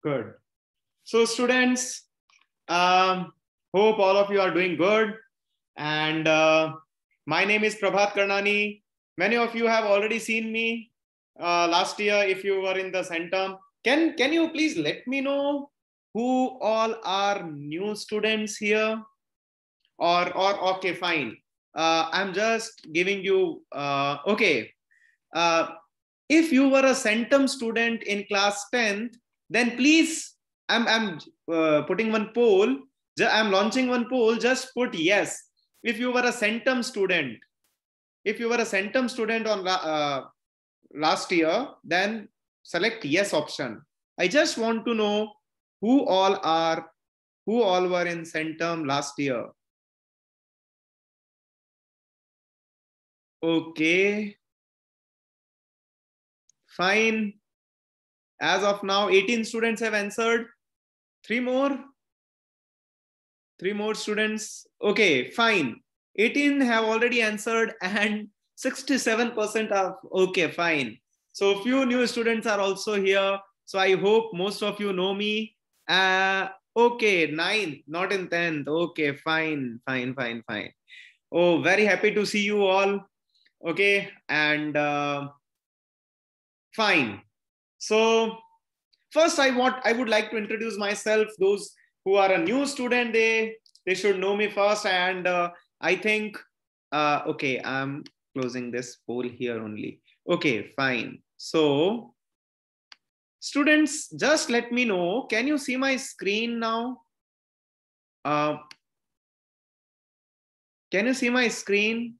Good. So students, hope all of you are doing good. And my name is Prabhat Karnani. Many of you have already seen me last year if you were in the Centum. Can you please let me know who all are new students here? Or okay, fine. I'm just giving you, okay. Uh, if you were a Centum student in class 10th, then please, I'm putting one poll. I'm launching one poll. Just put yes. If you were a Centum student, on last year, then select yes option. I just want to know who all were in Centum last year. Okay. Fine. As of now, 18 students have answered. Three more students. Okay, fine. 18 have already answered and 67% are okay, fine. So few new students are also here. So I hope most of you know me. Okay, 9, not in 10th. Okay, fine. Oh, very happy to see you all. Okay, and fine. So first, I would like to introduce myself. Those who are a new student, they should know me first. And I think, okay, I'm closing this poll here only. Okay, fine. So students, just let me know. Can you see my screen now? Can you see my screen?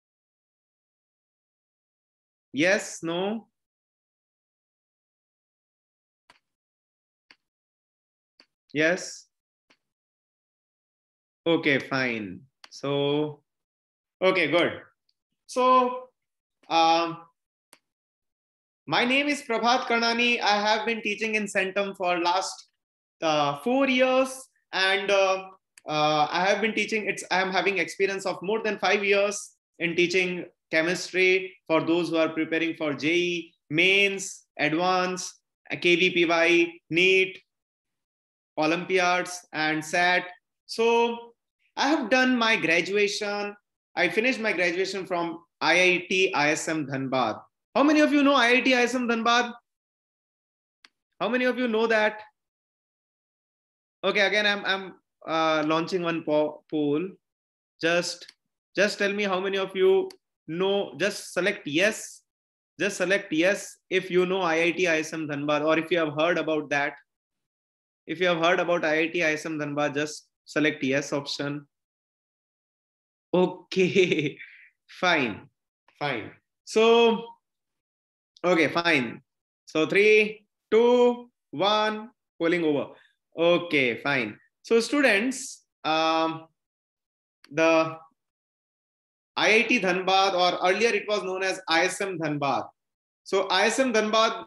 Yes, no? Yes? Okay, fine. So, okay, good. So, my name is Prabhat Karnani. I have been teaching in Centum for last 4 years, and I have been teaching. I am having experience of more than 5 years in teaching chemistry for those who are preparing for JEE, mains, advanced, KVPY, NEET, Olympiads, and SAT. So I have done my graduation. I finished my graduation from IIT ISM Dhanbad. How many of you know IIT ISM Dhanbad? How many of you know that? Okay, again, I'm launching one poll. Just tell me how many of you know. Just select yes. Just select yes if you know IIT ISM Dhanbad, or if you have heard about that. If you have heard about IIT ISM Dhanbad, just select yes option. Okay, fine. So, okay, fine. So 3, 2, 1, polling over. Okay, fine. So students, the IIT Dhanbad, or earlier it was known as ISM Dhanbad. So ISM Dhanbad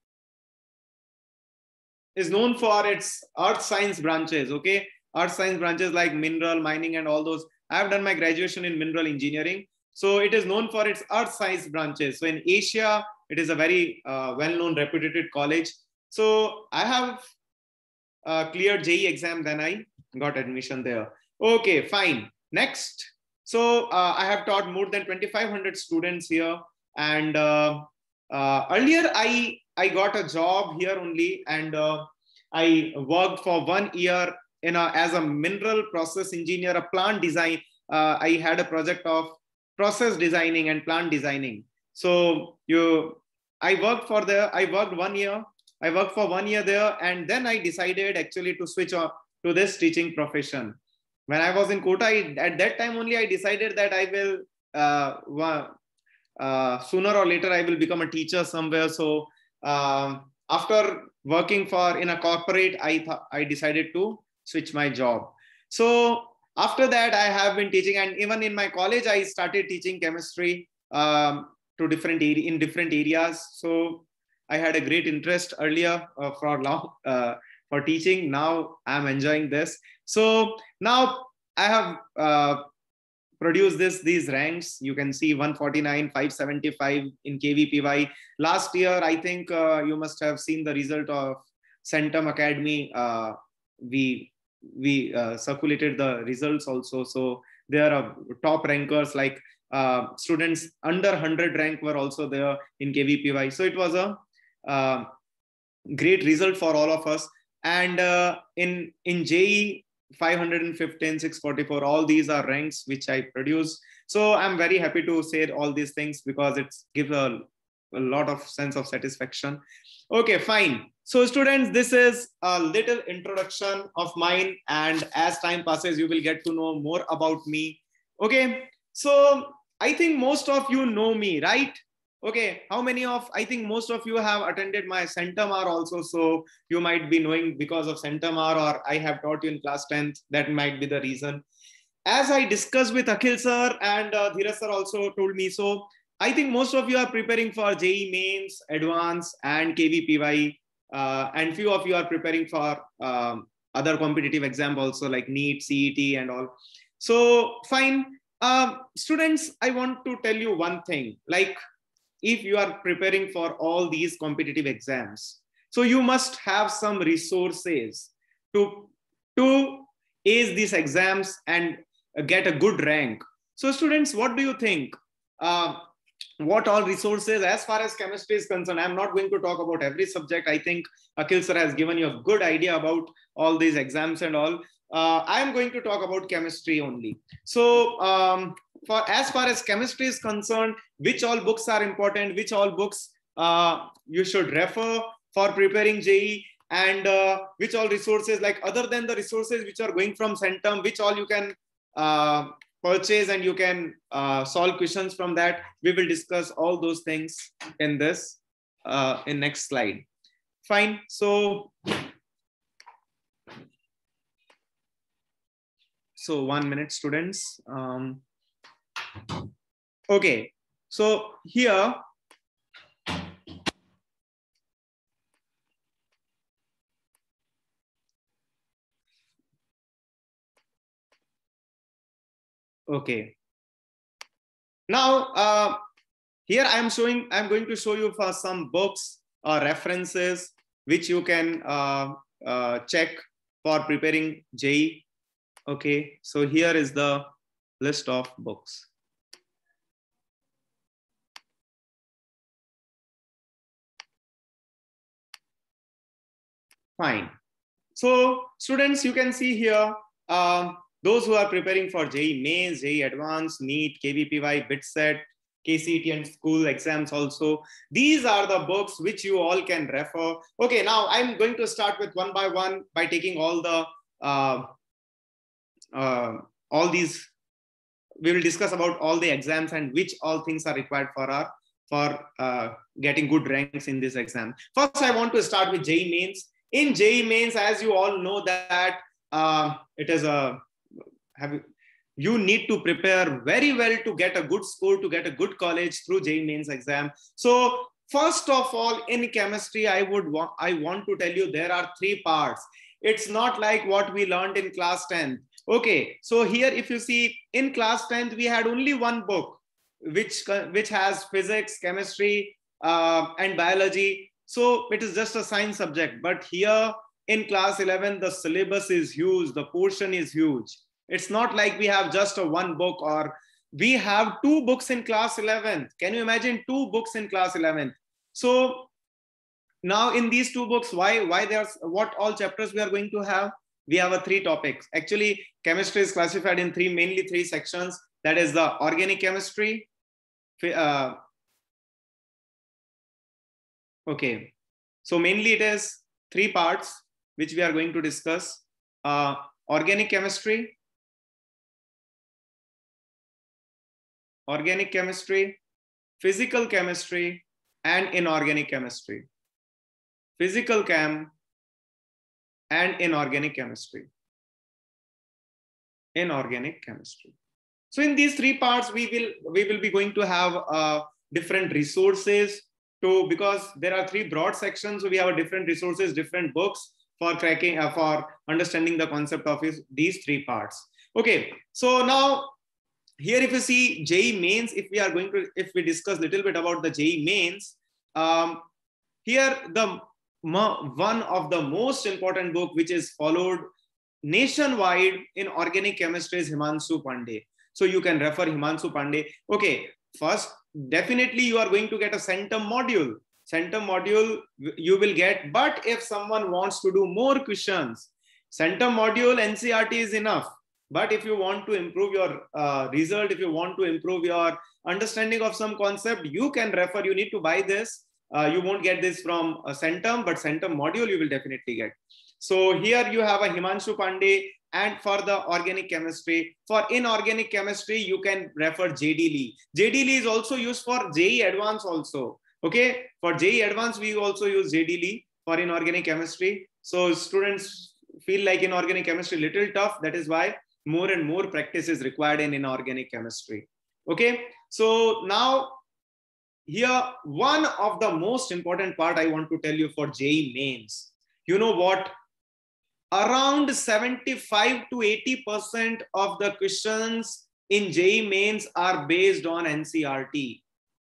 is known for its earth science branches. Okay, earth science branches like mineral, mining, and all those. I have done my graduation in mineral engineering. So it is known for its earth science branches. So in Asia, it is a very well-known, reputed college. So I have cleared JEE exam, then I got admission there. Okay, fine. Next. So I have taught more than 2,500 students here. And earlier, I got a job here only, and I worked for 1 year as a mineral process engineer, a plant design. I had a project of process designing and plant designing. So I worked for 1 year. I worked for 1 year there, and then I decided actually to switch on to this teaching profession. When I was in Kota, at that time only I decided that I will sooner or later I will become a teacher somewhere. So after working in a corporate, I decided to switch my job. So after that, I have been teaching, and even in my college, I started teaching chemistry in different areas. So I had a great interest earlier for teaching. Now I'm enjoying this. So now I have produce these ranks. You can see 149, 575 in KVPY. Last year, I think you must have seen the result of Centum Academy, we circulated the results also. So there are top rankers like students under 100 rank were also there in KVPY. So it was a great result for all of us. And in JEE, 515, 644, all these are ranks which I produce. So I'm very happy to say all these things because it gives a lot of sense of satisfaction. Okay, fine. So students, this is a little introduction of mine, and as time passes, you will get to know more about me. Okay, so I think most of you know me, right? Okay, how many of, I think most of you have attended my Centamar also, so you might be knowing because of Centamar, or I have taught you in class 10th, that might be the reason. As I discussed with Akhil sir and Dheeraj sir also told me, so I think most of you are preparing for JEE Mains, Advanced and KVPY, and few of you are preparing for other competitive exam also like NEET, CET and all. So fine. Students, I want to tell you one thing, like if you are preparing for all these competitive exams, so you must have some resources to ace these exams and get a good rank. So students, what do you think? What all resources as far as chemistry is concerned? I'm not going to talk about every subject. I think Akhil sir has given you a good idea about all these exams and all. I'm going to talk about chemistry only. So for as far as chemistry is concerned, which all books are important, which all books you should refer for preparing JEE, and which all resources, like other than the resources which are going from Centum, which all you can purchase and you can solve questions from that. We will discuss all those things in this in next slide. Fine. So 1 minute, students. Okay, so here okay, now here I'm going to show you for some books or references which you can check for preparing JEE. Okay, so here is the list of books. Fine. So students, you can see here, those who are preparing for JEE Mains, JEE Advanced, NEET, KVPY, BITSET, KCET and school exams also. These are the books which you all can refer. Okay, now I'm going to start with one by one by taking all the all these. We will discuss about all the exams and which all things are required for getting good ranks in this exam. First, I want to start with JEE Mains. In JEE Mains, as you all know that it is you need to prepare very well to get a good score, to get a good college through JEE Mains exam. So first of all, in chemistry, I want to tell you there are 3 parts. It's not like what we learned in class 10th. Okay, so here if you see in class 10th, we had only one book which has physics, chemistry, and biology. So it is just a science subject. But here in class 11, the syllabus is huge, the portion is huge. It's not like we have just a one book, or we have 2 books in class 11th. Can you imagine 2 books in class 11th? So now in these 2 books, why there's what all chapters we are going to have? We have 3 topics. Actually, chemistry is classified in mainly 3 sections. That is the organic chemistry. Okay, so mainly it is 3 parts which we are going to discuss. Organic chemistry, physical chemistry, and inorganic chemistry. Physical chem and inorganic chemistry. So in these 3 parts, we will be going to have different resources because there are 3 broad sections. So we have different resources, different books for cracking, for understanding the concept of these 3 parts. Okay, so now here if you see JEE Mains, if we discuss a little bit about the JEE Mains, here the one of the most important book which is followed nationwide in organic chemistry is Himanshu Pandey. So you can refer Himanshu Pandey. Okay, first, definitely you are going to get a Centum module. Centum module you will get, but if someone wants to do more questions, Centum module NCERT is enough. But if you want to improve your result, if you want to improve your understanding of some concept, you can refer, you need to buy this. You won't get this from Centum, but Centum module you will definitely get. So here you have a Himanshu Pandey, and for the organic chemistry, for inorganic chemistry, you can refer JD Lee. JD Lee is also used for JEE Advanced also. Okay, for JEE Advanced, we also use JD Lee for inorganic chemistry. So students feel like inorganic chemistry little tough. That is why more and more practice is required in inorganic chemistry. Okay, so now here, one of the most important part I want to tell you for JEE mains. You know what? Around 75 to 80% of the questions in JEE mains are based on NCERT.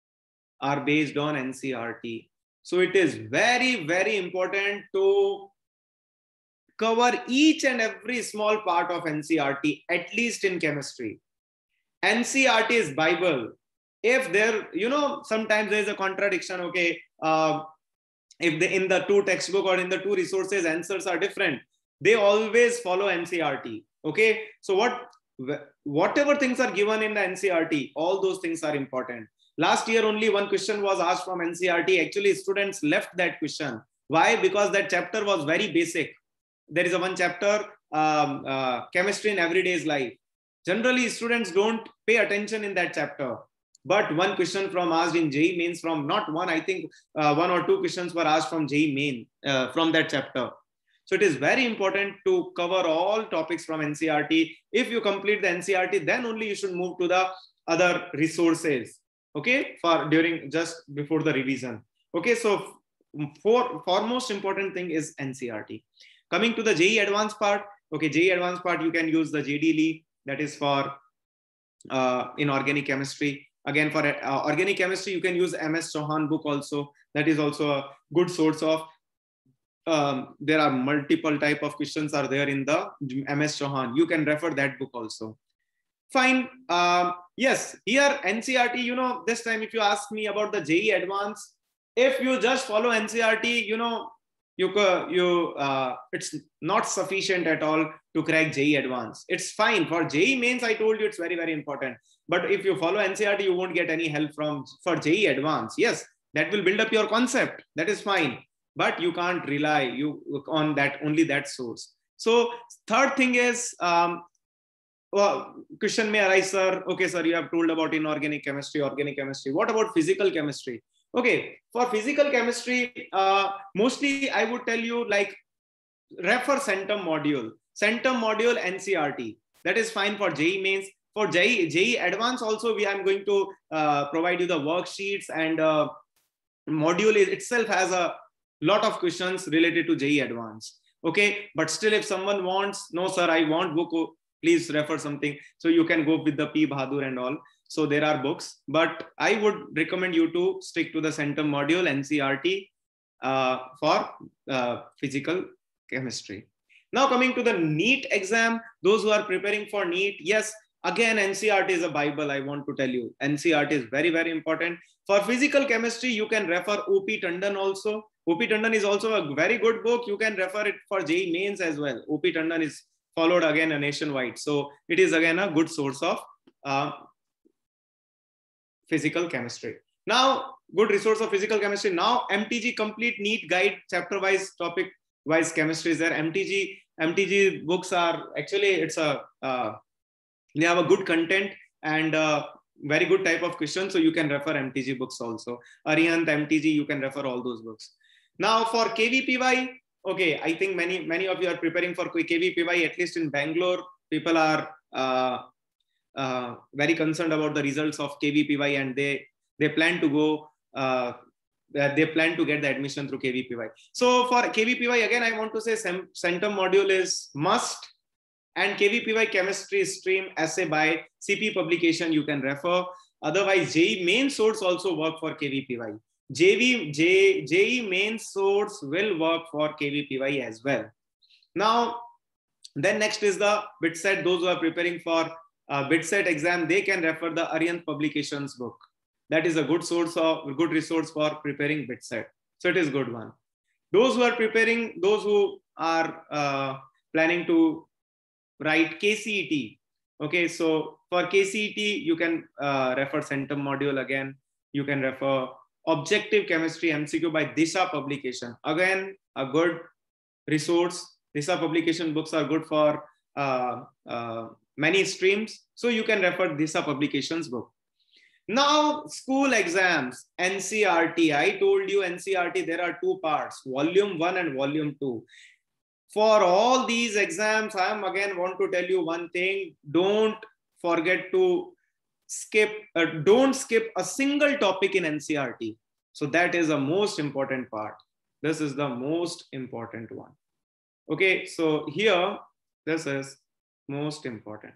So it is very, very important to cover each and every small part of NCERT, at least in chemistry. NCERT is Bible. If there, sometimes there is a contradiction, okay, if in the two textbook or in the two resources, answers are different, they always follow NCERT, okay? So whatever things are given in the NCERT, all those things are important. Last year, only one question was asked from NCERT. Actually, students left that question. Why? Because that chapter was very basic. There is one chapter, chemistry in everyday's life. Generally, students don't pay attention in that chapter. But one question from asked in JEE mains from not one, I think one or two questions were asked from JEE main from that chapter. So it is very important to cover all topics from NCERT. If you complete the NCERT, then only you should move to the other resources. Okay, for during just before the revision. Okay, so foremost important thing is NCERT. Coming to the JEE Advanced part. Okay, JEE Advanced part, you can use the JD Lee, that is for inorganic chemistry. Again, for organic chemistry, you can use MS Chauhan book also. That is also a good source of, there are multiple type of questions are there in the MS Chauhan. You can refer that book also. Fine. Yes, here NCERT, this time if you ask me about the JEE Advanced, if you just follow NCERT, it's not sufficient at all to crack JEE Advanced. It's fine. For JEE mains, I told you it's very, very important. But if you follow NCERT, you won't get any help for JEE Advanced. Yes, that will build up your concept. That is fine. But you can't rely on that, only that source. So third thing is, question may arise, sir. Okay, sir, you have told about inorganic chemistry, organic chemistry. What about physical chemistry? Okay, for physical chemistry, mostly I would tell you like refer Centum module NCERT. That is fine for JEE mains. For JEE Advanced also, I'm going to provide you the worksheets, and module itself has a lot of questions related to JEE Advanced. Okay, but still if someone wants, no sir, I want book, please refer something. So you can go with the P. Bahadur and all. So there are books, but I would recommend you to stick to the Centum module NCERT for physical chemistry. Now coming to the NEET exam, those who are preparing for NEET, yes, again, NCERT is a Bible, I want to tell you. NCERT is very, very important. For physical chemistry, you can refer O.P. Tandon also. O.P. Tandon is also a very good book. You can refer it for JEE mains as well. O.P. Tandon is followed again nationwide. So it is again a good source of physical chemistry. Now, good resource of physical chemistry. Now, MTG Complete NEET Guide, chapter-wise, topic-wise chemistry is there. MTG books are actually, they have a good content and very good type of questions. So you can refer MTG books also. Arihant, MTG, you can refer all those books. Now for KVPY, okay, I think many of you are preparing for KVPY, at least in Bangalore. People are very concerned about the results of KVPY, and they plan to go, they plan to get the admission through KVPY. So for KVPY, again, I want to say Centum module is must, and KVPY chemistry stream essay by CP publication you can refer. Otherwise, JEE main source also work for KVPY. JEE main source will work for KVPY as well. Now, then next is the BITSET. Those who are preparing for BITSET exam, they can refer the Arihant Publications book. That is a good resource for preparing BITSET. So it is good one. Those who are preparing, those who are planning to write KCET. Okay, so for KCET, you can refer Centum module again. You can refer Objective Chemistry MCQ by Disha Publication. Again, a good resource. Disha Publication books are good for many streams. So you can refer Disha Publications book. Now, school exams, NCERT. I told you NCERT, there are two parts, volume 1 and volume 2. For all these exams, I am again want to tell you one thing. Don't forget to don't skip a single topic in NCERT. So that is the most important part. This is the most important one. Okay, so here, this is most important.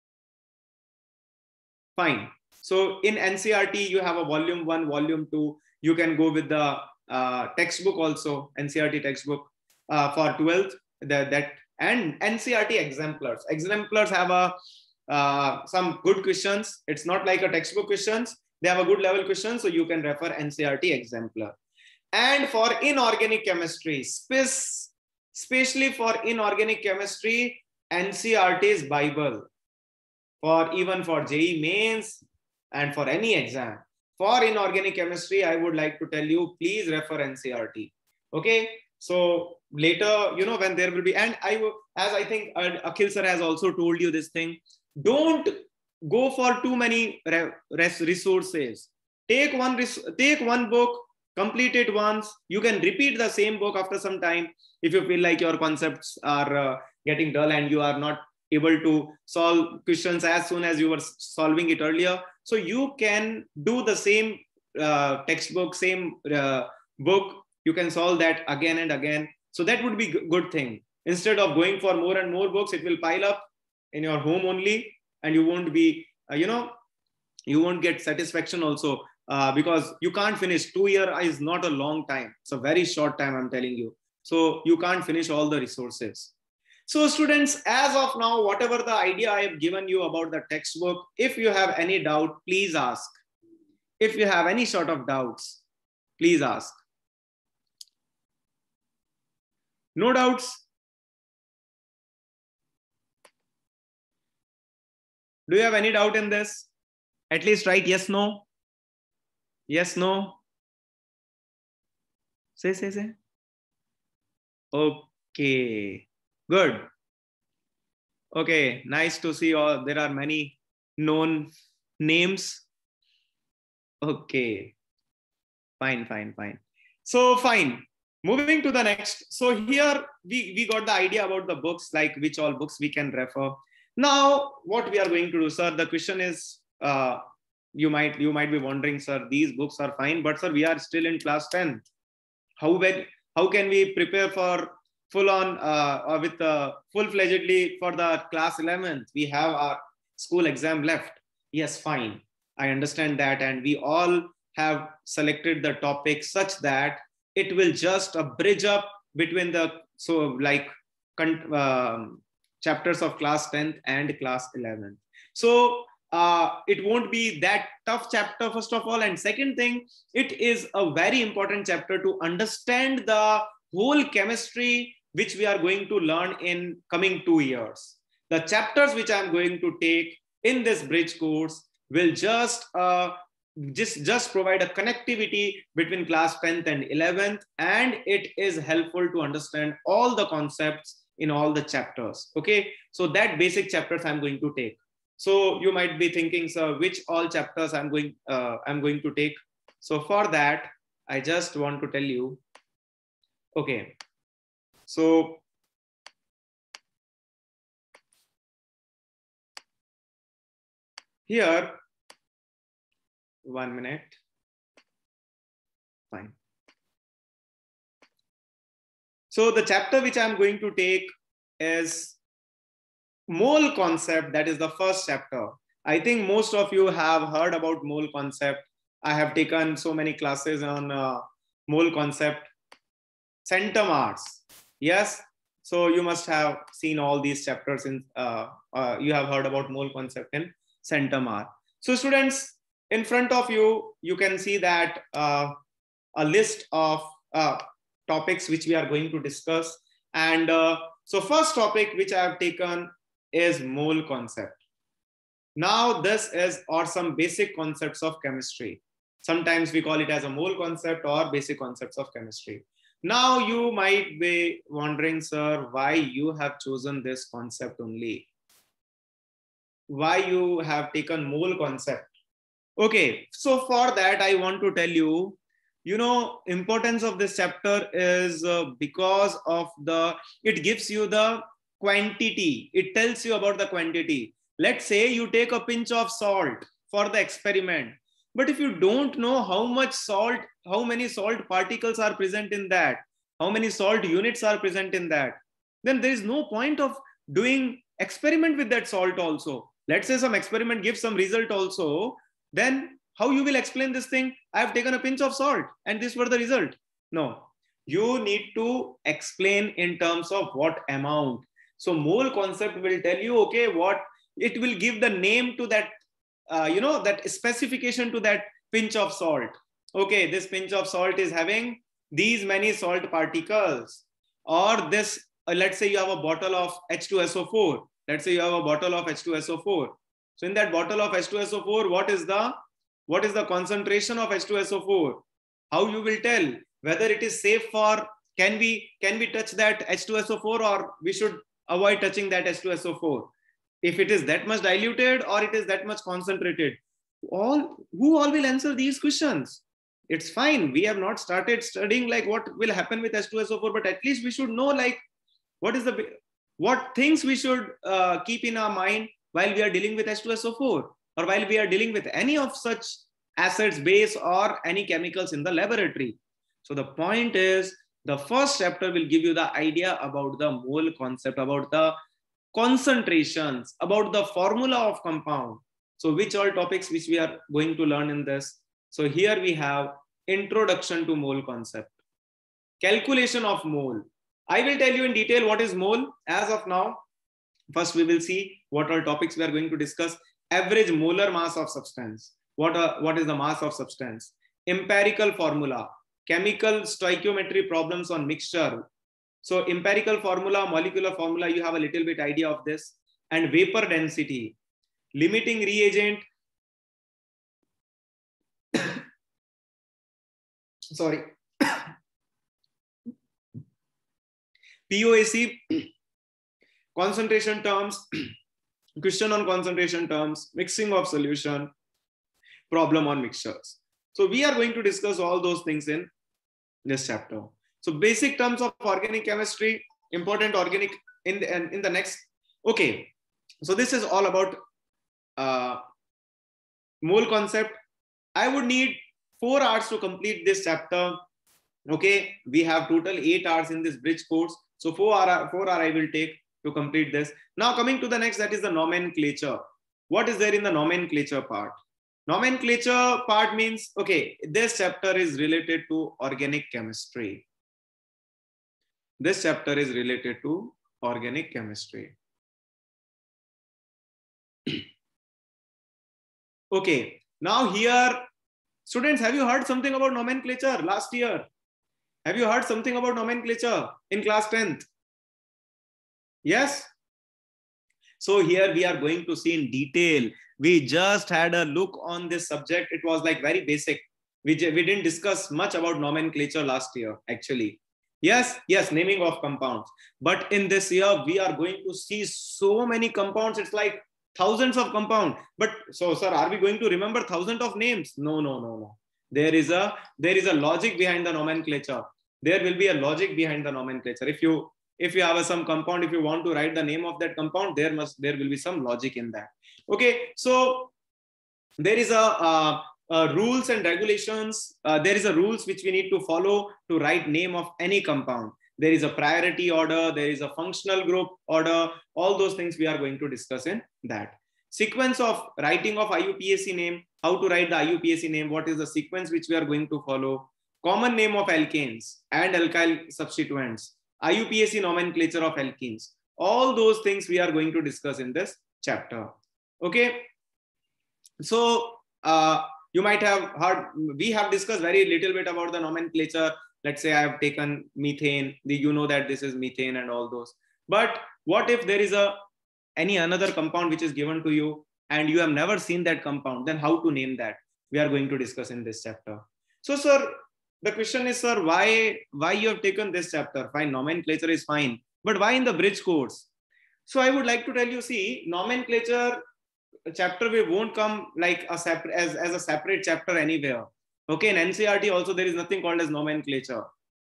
Fine. So in NCERT, you have a volume 1, volume 2. You can go with the textbook also, NCERT textbook for 12th. And NCERT exemplars. Exemplars have some good questions. It's not like a textbook questions. They have a good level question. So you can refer NCERT exemplar. And for inorganic chemistry, especially for inorganic chemistry, NCERT is Bible. Even for JEE mains and for any exam. For inorganic chemistry, I would like to tell you, please refer NCERT. Okay. So later, when there will be, and as I think Akhil sir has also told you this thing, don't go for too many resources. Take one book, complete it once. You can repeat the same book after some time. If you feel like your concepts are getting dull and you are not able to solve questions as soon as you were solving it earlier. So you can do the same textbook, same book. You can solve that again and again. So that would be a good thing. Instead of going for more and more books, it will pile up in your home only. And you won't be, you won't get satisfaction also because you can't finish. 2 years is not a long time. It's a very short time, I'm telling you. So you can't finish all the resources. So students, as of now, whatever the idea I have given you about the textbook, if you have any doubt, please ask. If you have any sort of doubts, please ask. No doubts? Do you have any doubt in this? At least write yes, no. Yes, no. Say. Okay. Good. Okay. Nice to see all. There are many known names. Okay. Fine. So fine. Moving to the next. So here we got the idea about the books, like which all books we can refer. Now, what we are going to do, sir, the question is, you might be wondering, sir, these books are fine, but sir, we are still in class 10. How can we prepare for full-fledgedly for the class 11th? We have our school exam left. Yes, fine. I understand that. And we all have selected the topic such that it will just bridge up between the, chapters of class 10th and class 11th. So it won't be that tough chapter, first of all. And second thing, it is a very important chapter to understand the whole chemistry which we are going to learn in coming 2 years. The chapters which I'm going to take in this bridge course will just provide a connectivity between class 10th and 11th, and it is helpful to understand all the concepts in all the chapters. Okay, so that basic chapters I'm going to take. So you might be thinking, sir, which all chapters I'm going to take. So for that, I just want to tell you. Okay, so here, 1 minute. Fine. So the chapter which I'm going to take is mole concept. That is the first chapter. I think most of you have heard about mole concept. I have taken so many classes on mole concept, centimers. Yes. So you must have seen all these chapters in, you have heard about mole concept in centimer. So students, in front of you, you can see that a list of topics which we are going to discuss. And so first topic which I have taken is mole concept. Now this is, or some basic concepts of chemistry. Sometimes we call it as a mole concept or basic concepts of chemistry. Now you might be wondering, sir, why you have chosen this concept only? Why you have taken mole concept? Okay, so for that I want to tell you, you know, importance of this chapter is because of it gives you the quantity. It tells you about the quantity. Let's say you take a pinch of salt for the experiment. But if you don't know how much salt, how many salt particles are present in that, how many salt units are present in that, then there is no point of doing experiment with that salt also. Let's say some experiment gives some result also, then how you will explain this thing? I have taken a pinch of salt and this were the result. No, you need to explain in terms of what amount. So mole concept will tell you, okay, what it will give the name to that, you know, that specification to that pinch of salt. Okay, this pinch of salt is having these many salt particles, or this, let's say you have a bottle of H2SO4. Let's say you have a bottle of H2SO4. So in that bottle of H2SO4, what is the concentration of H2SO4? How you will tell whether it is safe for, can we touch that H2SO4 or we should avoid touching that H2SO4? If it is that much diluted or it is that much concentrated, who all will answer these questions? It's fine. We have not started studying like what will happen with H2SO4, but at least we should know like what things we should keep in our mind while we are dealing with H2SO4 or while we are dealing with any of such acids, base, or any chemicals in the laboratory. So the point is, the first chapter will give you the idea about the mole concept, about the concentrations, about the formula of compound. So which all topics which we are going to learn in this. So here we have introduction to mole concept, calculation of mole. I will tell you in detail what is mole as of now. First, we will see what all topics we are going to discuss. Average molar mass of substance. What is the mass of substance? Empirical formula. Chemical stoichiometry problems on mixture. So empirical formula, molecular formula, you have a little bit idea of this. And vapor density. Limiting reagent. Sorry. POAC. Concentration terms. Question on concentration terms. Mixing of solution. Problem on mixtures. So we are going to discuss all those things in this chapter. So basic terms of organic chemistry, important organic in the next. Okay, so this is all about mole concept. I would need 4 hours to complete this chapter. Okay, we have total 8 hours in this bridge course. So 4 hours I will take to complete this. Now coming to the next, that is the nomenclature. What is there in the nomenclature part? Nomenclature part means, okay, this chapter is related to organic chemistry. This chapter is related to organic chemistry. Okay, now here, students, have you heard something about nomenclature last year? Have you heard something about nomenclature in class 10th? Yes? So here we are going to see in detail. We just had a look on this subject. It was like very basic. We didn't discuss much about nomenclature last year, actually. Yes, naming of compounds. But in this year, we are going to see so many compounds. It's like thousands of compounds. But so, sir, are we going to remember thousands of names? No. There is a logic behind the nomenclature. There will be a logic behind the nomenclature. If you have some compound, if you want to write the name of that compound, there will be some logic in that. Okay, so there is a rules and regulations. There is a rules which we need to follow to write name of any compound. There is a priority order. There is a functional group order. All those things we are going to discuss in that. sequence of writing of IUPAC name, how to write the IUPAC name, what is the sequence which we are going to follow, common name of alkanes and alkyl substituents, IUPAC nomenclature of alkenes. All those things we are going to discuss in this chapter. Okay. So you might have heard, we have discussed very little bit about the nomenclature. Let's say I have taken methane, you know that this is methane and all those. But what if there is any another compound which is given to you and you have never seen that compound? Then how to name that? We are going to discuss in this chapter. So, sir, the question is, sir, why you have taken this chapter? Fine, nomenclature is fine, but why in the bridge course? So I would like to tell you, see, nomenclature chapter we won't come like a separate as a separate chapter anywhere. Okay, in NCERT also there is nothing called as nomenclature.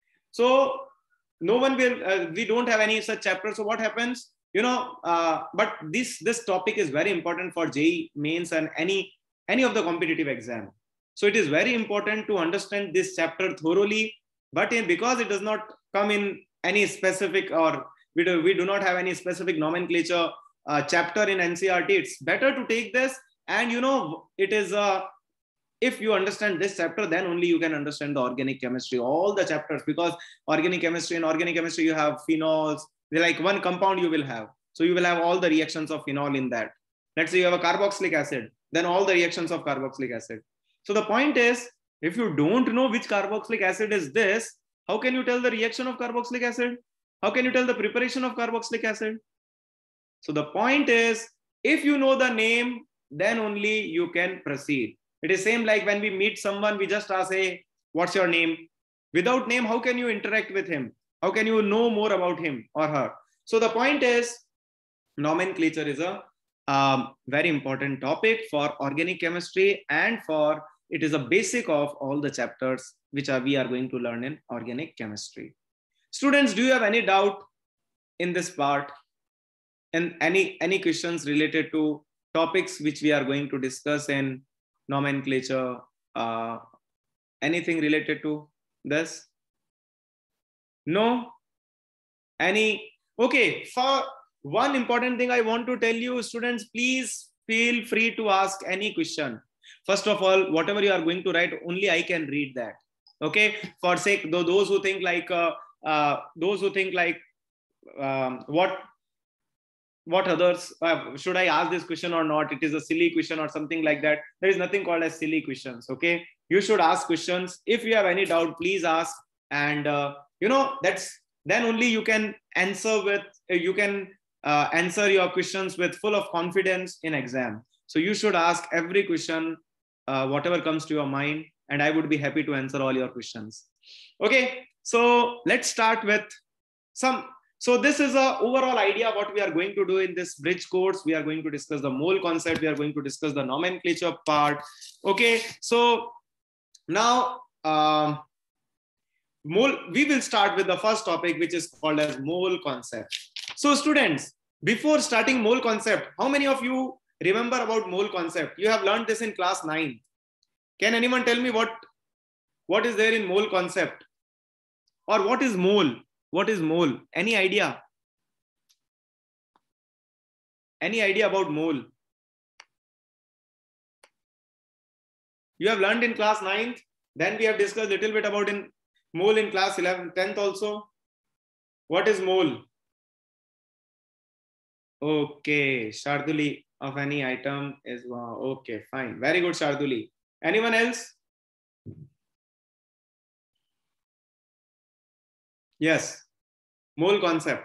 So no one will, we don't have any such chapter. So what happens, you know, but this topic is very important for JEE mains and any of the competitive exam. So it is very important to understand this chapter thoroughly, but because it does not come in any specific, or we do not have any specific nomenclature chapter in NCERT, it's better to take this. And you know, it is if you understand this chapter, then only you can understand the organic chemistry, all the chapters, because organic chemistry, you have phenols. They're like one compound you will have. So you will have all the reactions of phenol in that. Let's say you have a carboxylic acid, then all the reactions of carboxylic acid. So the point is, if you don't know which carboxylic acid is this, how can you tell the reaction of carboxylic acid? How can you tell the preparation of carboxylic acid? So the point is, if you know the name, then only you can proceed. It is same like when we meet someone, we just ask, hey, what's your name? Without name, how can you interact with him? How can you know more about him or her? So the point is, nomenclature is a very important topic for organic chemistry, and for it is a basic of all the chapters which we are going to learn in organic chemistry. Students, do you have any doubt in this part? And any questions related to topics which we are going to discuss in nomenclature? Anything related to this? No? Any? Okay, for one important thing I want to tell you, students, please feel free to ask any question. First of all, whatever you are going to write, only I can read that. Okay, for sake those who think like what others, should I ask this question or not? It is a silly question or something like that. There is nothing called as silly questions. Okay, you should ask questions. If you have any doubt, please ask, and you know, then only you can answer with answer your questions with full of confidence in exam. So you should ask every question, whatever comes to your mind, and I would be happy to answer all your questions. Okay, so let's start with some. So this is a overall idea what we are going to do in this bridge course. We are going to discuss the mole concept. We are going to discuss the nomenclature part. Okay, so now we will start with the first topic, which is called as mole concept. So students, before starting mole concept, how many of you remember about mole concept? You have learned this in class 9. Can anyone tell me what is there in mole concept? Or what is mole? What is mole? Any idea? Any idea about mole? You have learned in class 9th. Then we have discussed a little bit about mole in class 11th, 10th also. What is mole? Okay, Sharduli of any item is wow. Okay, fine. Very good, Sharduli. Anyone else? Yes, mole concept.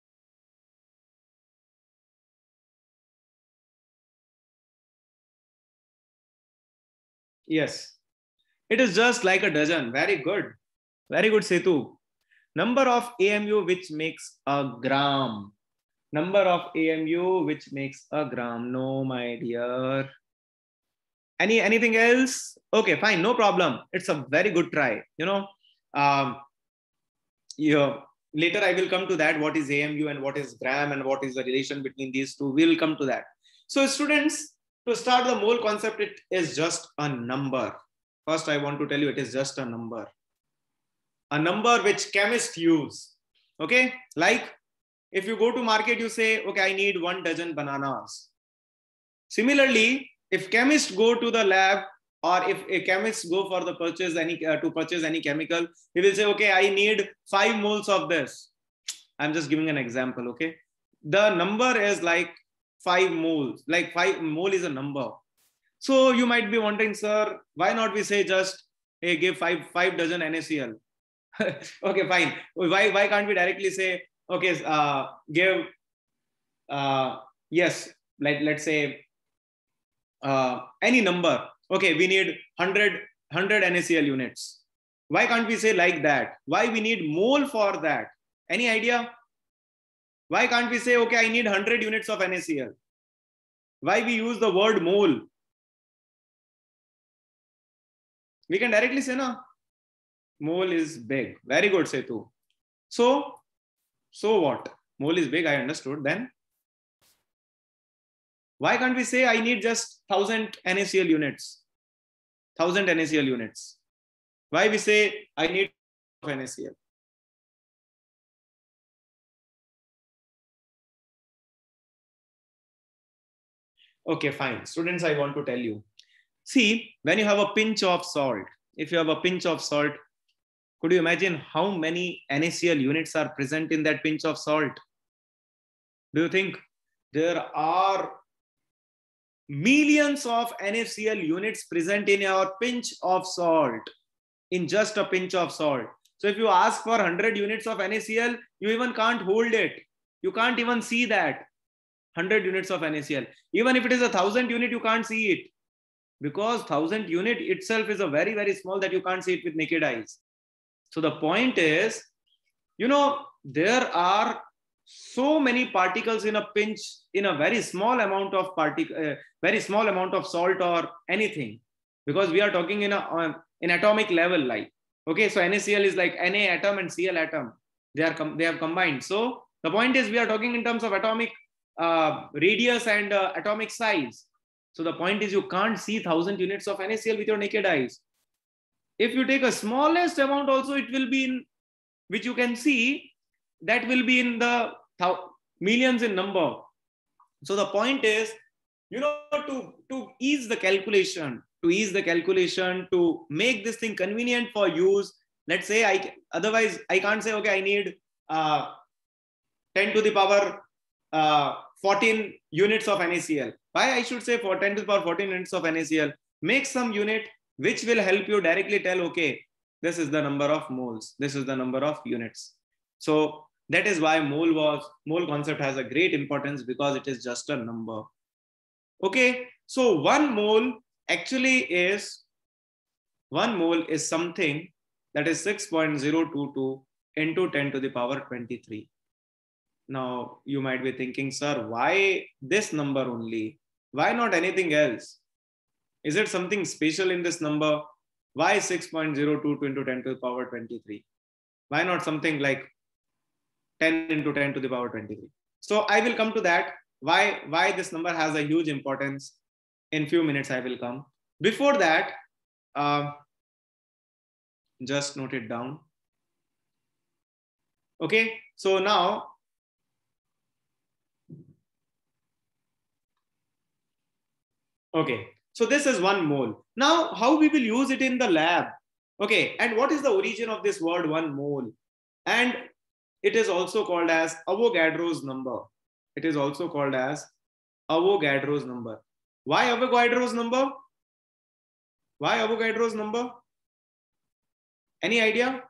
Yes, it is just like a dozen. Very good. Very good, Setu. Number of AMU which makes a gram. Number of AMU which makes a gram. No, my dear. Anything else? Okay, fine. No problem. It's a very good try. You know, later I will come to that. What is AMU and what is gram and what is the relation between these two? We will come to that. So students, to start the mole concept, it is just a number. First, I want to tell you it is just a number. A number which chemists use. Okay, like if you go to market, you say, okay, I need 1 dozen bananas. Similarly, if chemists go to the lab, or if a chemist go for the purchase to purchase any chemical, he will say, okay, I need 5 moles of this. I'm just giving an example. Okay, the number is like 5 moles. Like 5 mole is a number. So you might be wondering, sir, why not we say just, hey, give 5 dozen NaCl? Okay, fine. Why can't we directly say, okay, give yes, let's say any number. Okay, we need 100 NaCl units. Why can't we say like that? Why we need mole for that? Any idea? Why can't we say, okay, I need 100 units of NaCl? Why we use the word mole? We can directly say, no, mole is big. Very good, Setu. So what? Mole is big, I understood. Then why can't we say I need just 1000 NaCl units? 1000 NaCl units. Why we say I need NaCl? Okay, fine. Students, I want to tell you. See, when you have a pinch of salt, if you have a pinch of salt, could you imagine how many NaCl units are present in that pinch of salt? Do you think there are millions of NaCl units present in your pinch of salt, in just a pinch of salt? So if you ask for 100 units of NaCl, you even can't hold it. You can't even see that 100 units of NaCl. Even if it is 1000 unit, you can't see it, because 1000 unit itself is a very, very small that you can't see it with naked eyes. So the point is, there are so many particles in a pinch, in a very small amount of very small amount of salt or anything, because we are talking in atomic level, like, okay, so NaCl is like Na atom and Cl atom. They have combined. So the point is, we are talking in terms of atomic radius and atomic size. So the point is, you can't see 1000 units of NaCl with your naked eyes. If you take a smallest amount also, it will be in, which you can see, that will be in the millions in number. So the point is, to ease the calculation, to make this thing convenient for use. Let's say otherwise I can't say, okay, I need 10 to the power 14 units of NaCl. Why I should say for 10 to the power 14 units of NaCl? Make some unit which will help you directly tell, okay, this is the number of moles, this is the number of units. So that is why mole concept has a great importance, because it is just a number. Okay, so 1 mole is something that is 6.022 into 10 to the power 23. Now you might be thinking, sir, why this number only? Why not anything else? Is it something special in this number? Why 6.022 into 10 to the power 23? Why not something like 10 into 10 to the power 23? So I will come to that. Why this number has a huge importance. In few minutes I will come. Before that, just note it down. Okay, so now okay, so this is 1 mole. Now, how we will use it in the lab? Okay, and what is the origin of this word 1 mole? And it is also called as Avogadro's number. It is also called as Avogadro's number. Why Avogadro's number? Why Avogadro's number? Any idea?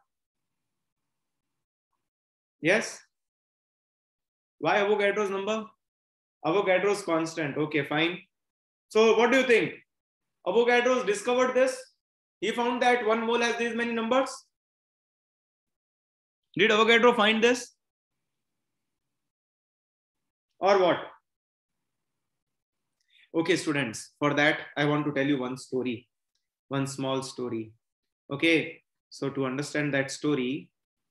Yes? Why Avogadro's number? Avogadro's constant. Okay, fine. So what do you think? Avogadro discovered this. He found that 1 mole has these many numbers. Did Avogadro find this? Or what? Okay, students, for that, I want to tell you one story, one small story. Okay, so to understand that story,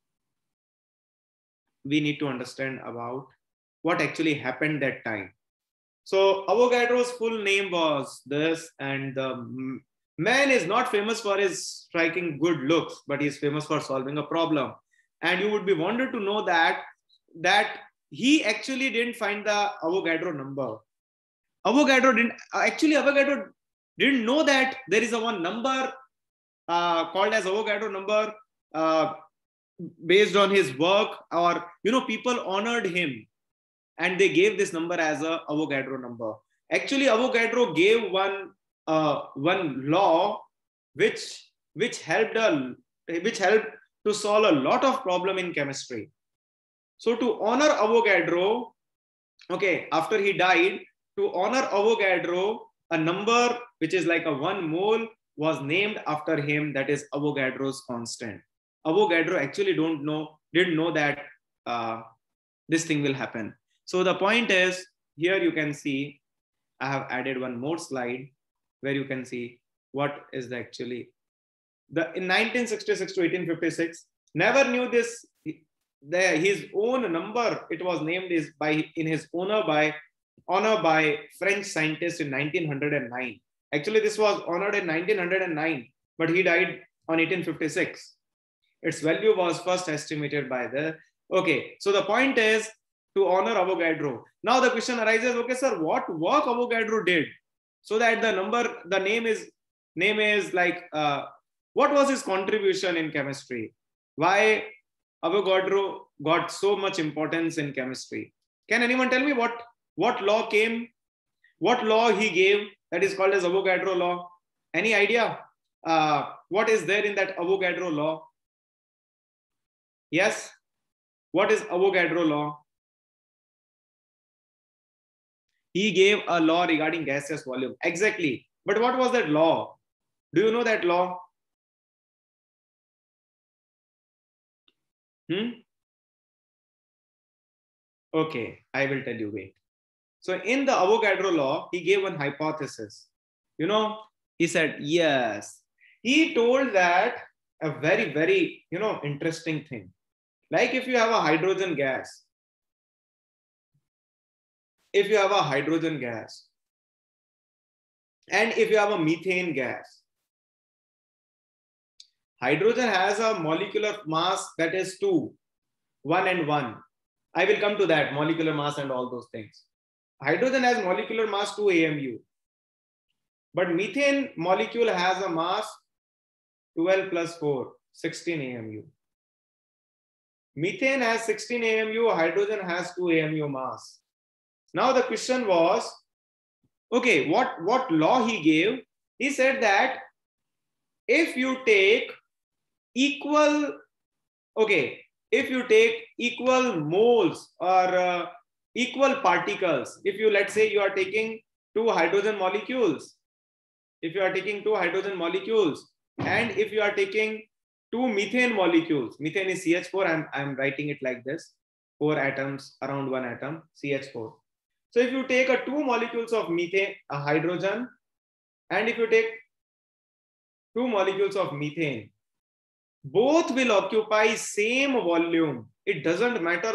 we need to understand about what actually happened that time. So Avogadro's full name was this, and the man is not famous for his striking good looks, but he's famous for solving a problem. And you would be wondered to know that he actually didn't find the Avogadro number. Avogadro didn't know that there is a one number called as Avogadro number based on his work, or people honored him and they gave this number as a Avogadro number. Actually, Avogadro gave one law which helped to solve a lot of problem in chemistry. So to honor Avogadro, okay, after he died, to honor Avogadro, a number which is like a 1 mole was named after him, that is Avogadro's constant. Avogadro actually didn't know that this thing will happen. So the point is, here you can see, I have added one more slide where you can see what is the actually. In 1966 to 1856, never knew this. His own number, it was named in his honor by French scientists in 1909. Actually, this was honored in 1909, but he died on 1856. Its value was first estimated by okay. So the point is to honor Avogadro. Now the question arises, okay, sir, what work Avogadro did so that the name is like, what was his contribution in chemistry? Why Avogadro got so much importance in chemistry? Can anyone tell me what law he gave that is called as Avogadro law? Any idea? What is there in that Avogadro law? Yes? What is Avogadro law? He gave a law regarding gaseous volume. Exactly. But what was that law? Do you know that law? Okay, I will tell you, wait. So in the Avogadro law, he gave one hypothesis. He said, yes. He told that a very, very, interesting thing. Like if you have a hydrogen gas, and if you have a methane gas, hydrogen has a molecular mass that is 2, 1 and 1. I will come to that, molecular mass and all those things. Hydrogen has molecular mass 2 AMU. But methane molecule has a mass 12 plus 4, 16 AMU. Methane has 16 AMU, hydrogen has 2 AMU mass. Now the question was, okay, what law he gave? He said that if you take equal moles or equal particles, let's say you are taking 2 hydrogen molecules, and if you are taking 2 methane molecules, methane is CH4, I'm writing it like this, 4 atoms around 1 atom, CH4. So if you take 2 molecules of methane, a hydrogen, and if you take 2 molecules of methane, both will occupy same volume. It doesn't matter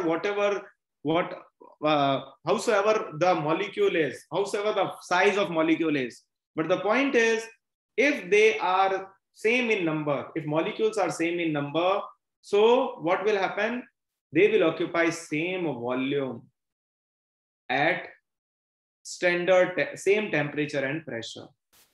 howsoever the molecule is, howsoever the size of molecule is. But the point is, if they are same in number, if molecules are same in number, so what will happen? They will occupy same volume at same temperature and pressure.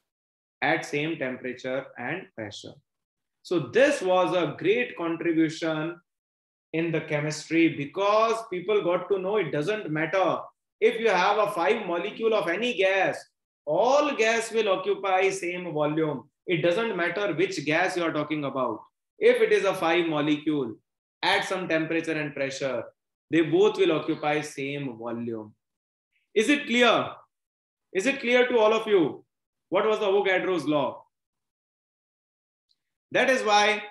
So this was a great contribution in the chemistry, because people got to know it doesn't matter if you have a 5 molecule of any gas, all gas will occupy same volume. It doesn't matter which gas you are talking about. If it is a 5 molecule at some temperature and pressure, they both will occupy same volume. Is it clear? Is it clear to all of you? What was the Avogadro's law? That is why,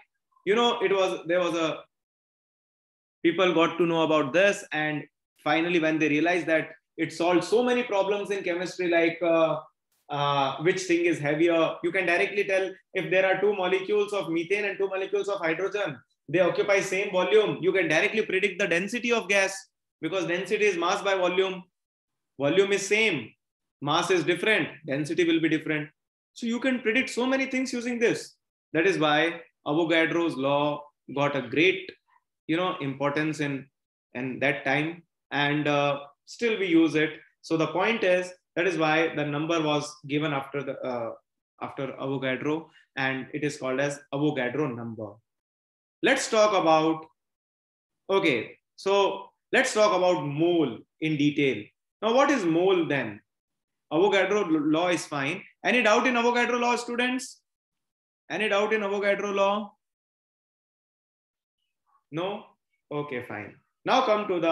people got to know about this, and finally when they realized that it solved so many problems in chemistry, like which thing is heavier, you can directly tell if there are 2 molecules of methane and 2 molecules of hydrogen, they occupy same volume. You can directly predict the density of gas, because density is mass by volume. Volume is same, mass is different, density will be different. So you can predict so many things using this. That is why Avogadro's law got a great, importance in that time, and still we use it. So the point is, That is why the number was given after the after Avogadro, and it is called as Avogadro number. Let's talk about, okay, so let's talk about mole in detail. Now, what is mole then? Avogadro law is fine. Any doubt in Avogadro law, students? Any doubt in Avogadro law? No? Okay, fine. Now come to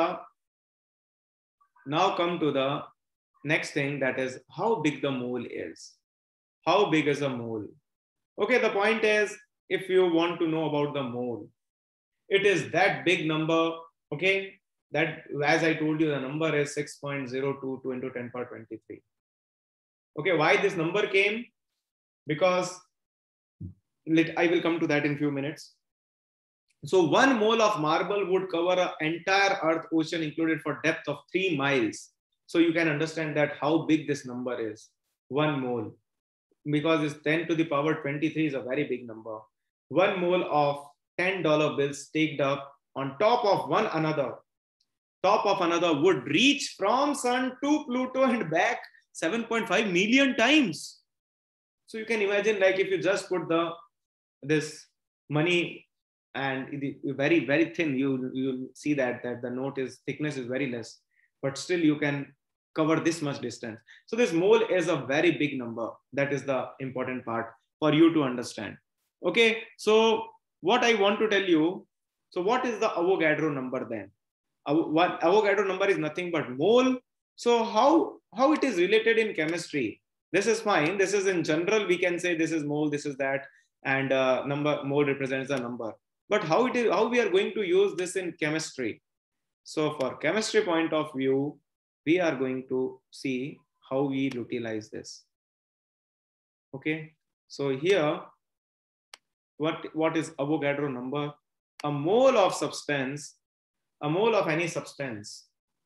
the next thing, that is how big the mole is. How big is a mole? Okay, the point is, if you want to know about the mole, it is that big number, okay? That, as I told you, the number is 6.022 into 10 power 23. Okay, why this number came? Because I will come to that in few minutes. So 1 mole of marble would cover an entire earth ocean included for depth of 3 miles. So you can understand that how big this number is, 1 mole. Because it's 10 to the power 23 is a very big number. 1 mole of $10 bills staked up on top of another would reach from sun to Pluto and back 7.5 million times. So you can imagine, like, if you just put this money and very, very thin, you'll see that the thickness is very less, but still you can cover this much distance. So this mole is a very big number. That is the important part for you to understand. Okay, so what I want to tell you, so what is the Avogadro number then? What Avogadro number is nothing but mole. So how it is related in chemistry? This is fine. This is in general, we can say this is mole, this is that, and mole represents the number. But how we are going to use this in chemistry? So for chemistry point of view, we are going to see how we utilize this. Okay, so here, what is Avogadro number? A mole of substance, a mole of any substance,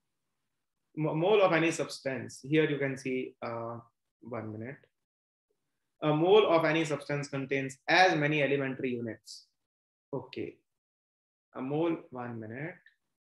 here you can see, 1 minute. A mole of any substance contains as many elementary units. Okay, a mole, 1 minute.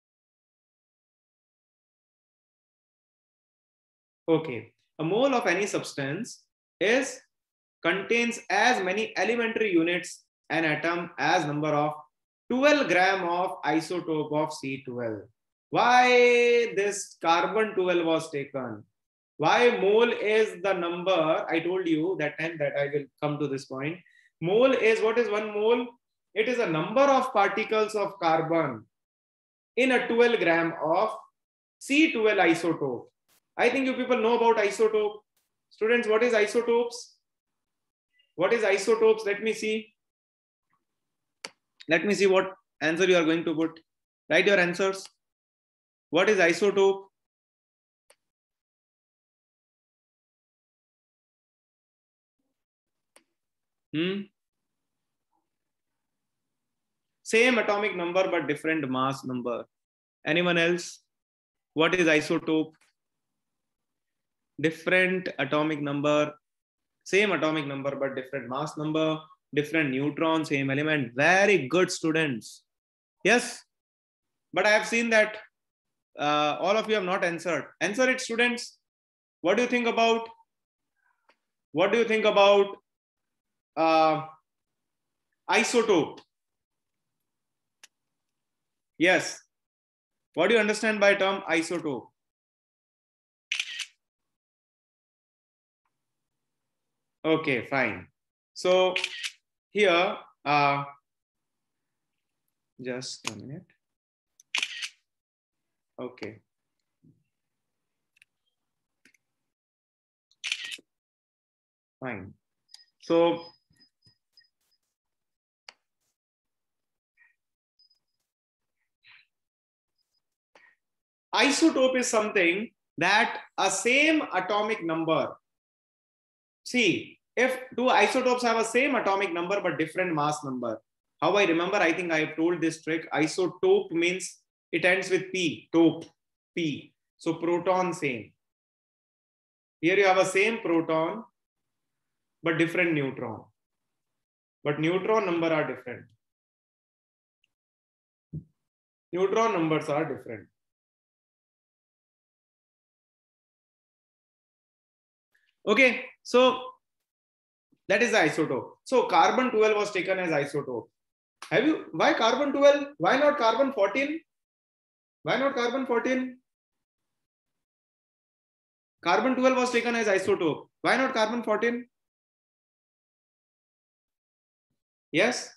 Okay, a mole of any substance contains as many elementary units an atom as number of 12 gram of isotope of C12. Why this carbon 12 was taken? Why mole is the number? I told you that time that I will come to this point. Mole is, what is 1 mole? It is a number of particles of carbon in a 12 gram of C12 isotope. I think you people know about isotope. Students, what is isotopes? What is isotopes? Let me see. Let me see what answer you are going to put. Write your answers. What is isotope? Same atomic number but different mass number. Anyone else? What is isotope? Different atomic number, same atomic number but different mass number, different neutron, same element. Very good, students. Yes, but I have seen that all of you have not answered. Answer it, students. What do you think about? What do you think about isotope? Yes. What do you understand by term isotope? Okay, fine. So here, just a minute. Okay. Fine. So isotope is something that a same atomic number. See, if two isotopes have a same atomic number but different mass number. How I remember, I think I have told this trick. Isotope means it ends with P, tope, P. So proton same. Here you have a same proton but different neutron. But neutron number are different. Neutron numbers are different. Okay, so that is the isotope. So carbon 12 was taken as isotope. Why carbon 12? Why not carbon 14? Why not carbon 14? Carbon 12 was taken as isotope. Why not carbon 14? Yes?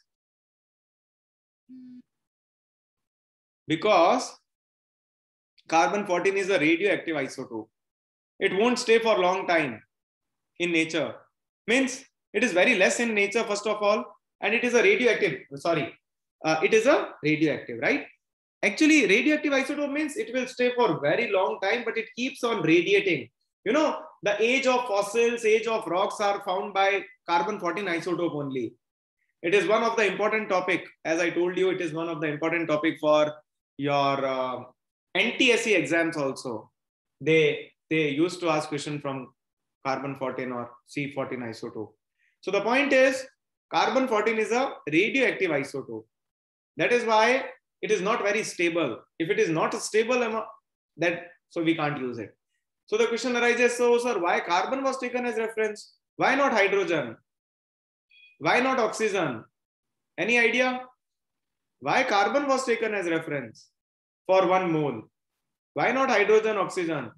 Because carbon 14 is a radioactive isotope. It won't stay for a long time in nature. Means it is very less in nature, first of all, and it is a radioactive, it is a radioactive, right? Actually, radioactive isotope means it will stay for a very long time, but it keeps on radiating. You know, the age of fossils, age of rocks are found by carbon 14 isotope only. It is one of the important topic. As I told you, it is one of the important topic for your NTSE exams also. They used to ask question from carbon 14 or C14 isotope. So the point is, carbon 14 is a radioactive isotope. That is why it is not very stable. If it is not stable, so we can't use it. So the question arises, so sir, why carbon was taken as reference? Why not hydrogen? Why not oxygen? Any idea? Why carbon was taken as reference for 1 mole? Why not hydrogen, oxygen?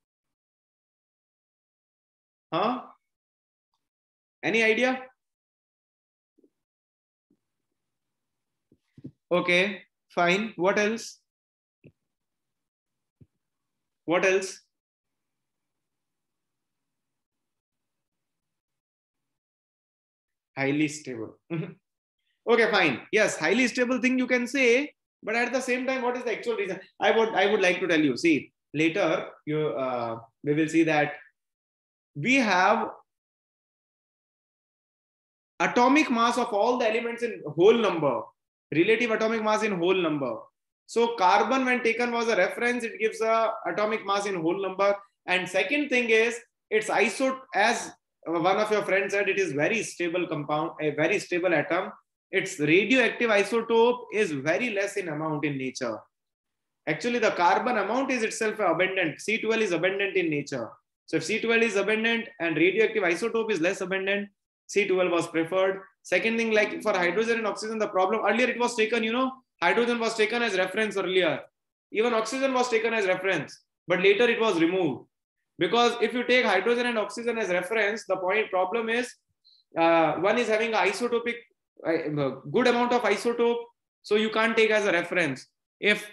Huh? Any idea? Okay, fine. What else? What else? Highly stable. Okay, fine. Yes, highly stable thing you can say, but at the same time, what is the actual reason? I would like to tell you. See, later we will see that we have atomic mass of all the elements in whole number, relative atomic mass in whole number. So carbon, when taken, was a reference. It gives a atomic mass in whole number. And second thing is, it's as one of your friends said, it is very stable compound, a very stable atom. Its radioactive isotope is very less in amount in nature. Actually, the carbon amount is itself abundant. C12 is abundant in nature. So if C12 is abundant and radioactive isotope is less abundant, C12 was preferred. Second thing, like for hydrogen and oxygen, the problem earlier it was taken, hydrogen was taken as reference earlier. Even oxygen was taken as reference, but later it was removed. Because if you take hydrogen and oxygen as reference, the problem is one is having an isotopic, good amount of isotope, so you can't take as a reference. If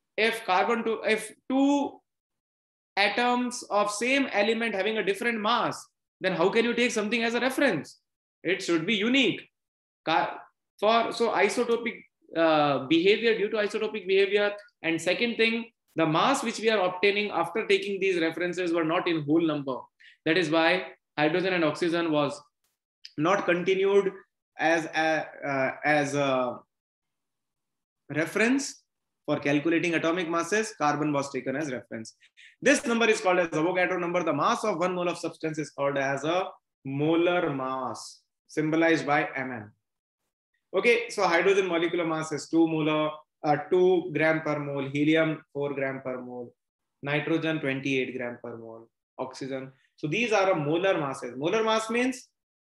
two atoms of same element having a different mass, then how can you take something as a reference? It should be unique. So isotopic behavior, due to isotopic behavior, and second thing, the mass which we are obtaining after taking these references were not in whole number. That is why hydrogen and oxygen was not continued as a reference for calculating atomic masses. Carbon was taken as reference. This number is called as Avogadro number. The mass of 1 mole of substance is called as a molar mass, symbolized by Mn. Okay, so hydrogen molecular mass is 2 gram per mole, helium 4 gram per mole, nitrogen 28 gram per mole, oxygen. So these are a molar masses. Molar mass means,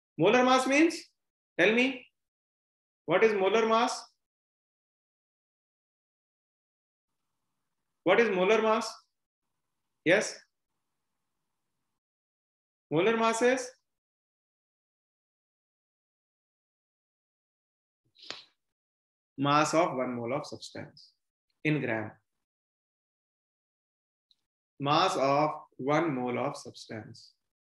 tell me, what is molar mass? What is molar mass? Yes? Molar mass is? Mass of 1 mole of substance in gram. Mass of 1 mole of substance.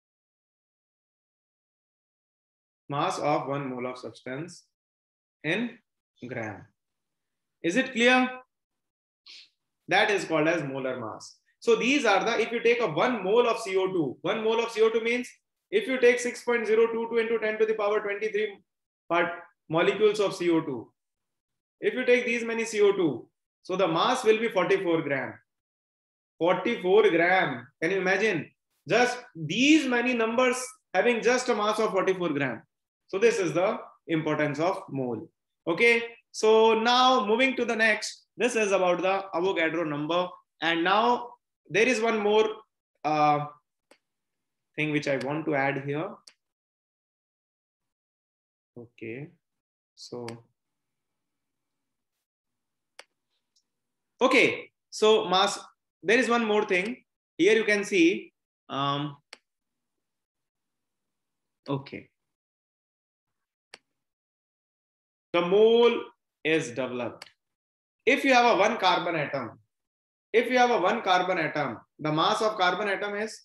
Mass of 1 mole of substance in gram. Is it clear? That is called as molar mass. So these are if you take a 1 mole of CO2, 1 mole of CO2 means if you take 6.022 into 10 to the power 23 molecules of CO2, if you take these many CO2, so the mass will be 44 gram. 44 gram. Can you imagine? Just these many numbers having just a mass of 44 gram. So this is the importance of mole. Okay. So now moving to the next. This is about the Avogadro number. And now there is one more thing which I want to add here. Okay, so okay, so mass. There is one more thing here. You can see. Okay, the mole is developed. If you have a one carbon atom, the mass of carbon atom is.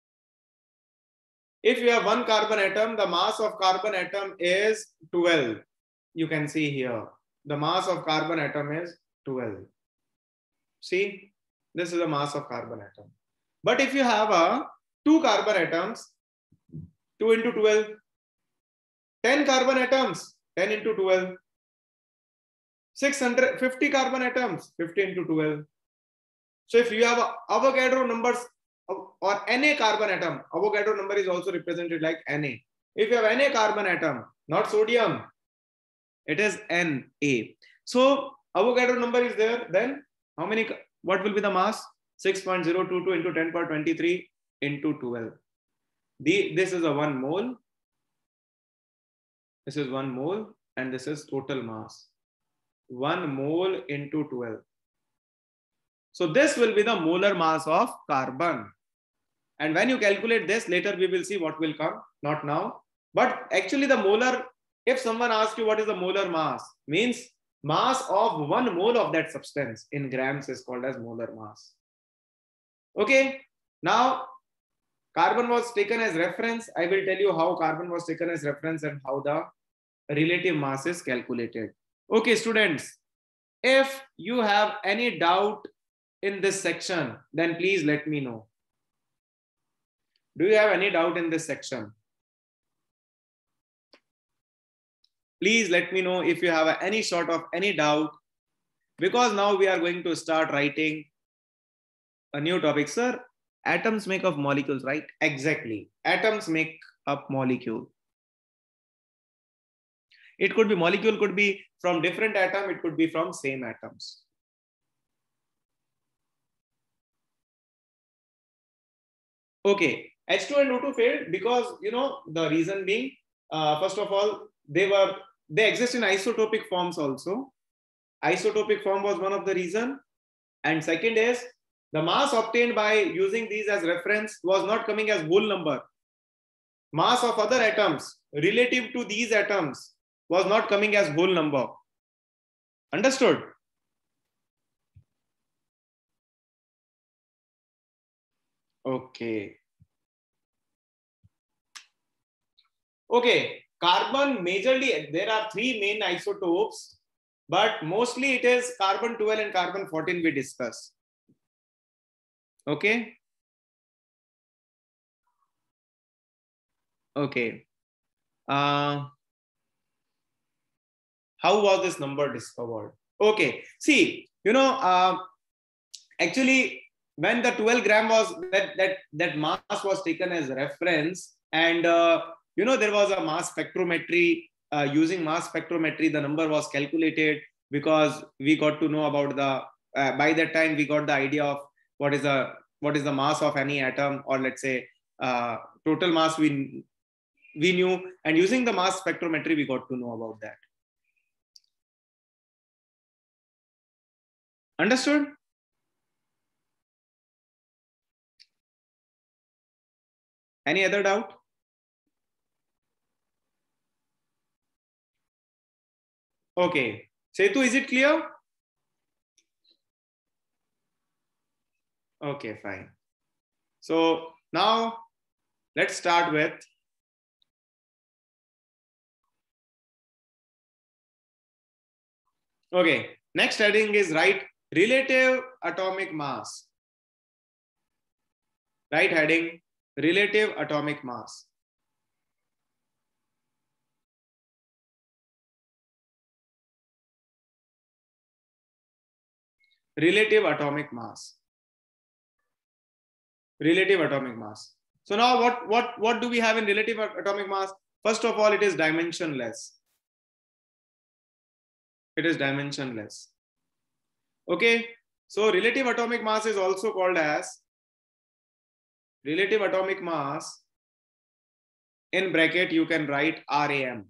If you have one carbon atom, the mass of carbon atom is 12. You can see here, the mass of carbon atom is 12. See, this is the mass of carbon atom. But if you have a two carbon atoms, 2 into 12, 10 carbon atoms, 10 into 12, 650 carbon atoms, 50 into 12. So if you have Avogadro numbers or Na carbon atom, Avogadro number is also represented like Na. If you have Na carbon atom, not sodium, it is Na. So Avogadro number is there, then how many, what will be the mass? 6.022 into 10 power 23 into 12. This is a 1 mole. This is 1 mole and this is total mass. 1 mole into 12. So this will be the molar mass of carbon. And when you calculate this, later we will see what will come, not now. But actually the molar, if someone asks you what is the molar mass, means mass of 1 mole of that substance in grams is called as molar mass. Okay, now carbon was taken as reference. I will tell you how carbon was taken as reference and how the relative mass is calculated. Okay, students, if you have any doubt in this section, then please let me know. Do you have any doubt in this section? Please let me know if you have any sort of any doubt, because now we are going to start writing a new topic. Sir, atoms make up molecules, right? Exactly. Atoms make up molecule. It could be molecule, could be from different atom, it could be from same atoms. Okay, H2 and O2 failed because, you know, the reason being, first of all, they exist in isotopic forms also. Isotopic form was one of the reason. And second is, the mass obtained by using these as reference was not coming as whole number. Mass of other atoms relative to these atoms was not coming as whole number. Understood? Okay. Okay, carbon majorly, there are 3 main isotopes, but mostly it is carbon 12 and carbon 14 we discuss. Okay. Okay. How was this number discovered? Okay. See, you know, actually, when the 12 gram was that mass was taken as reference, and you know, there was a mass spectrometry. Using mass spectrometry, the number was calculated because we got to know about the. By that time, we got the idea of what is the mass of any atom, or let's say total mass we knew, and using the mass spectrometry, we got to know about that. Understood? Any other doubt? Okay. Setu, is it clear? Okay, fine. So now let's start with okay. Next heading is write relative atomic mass. Right heading, relative atomic mass. Relative atomic mass. Relative atomic mass. So now what do we have in relative atomic mass? First of all, it is dimensionless. It is dimensionless. Okay. So relative atomic mass is also called as relative atomic mass In bracket, you can write RAM.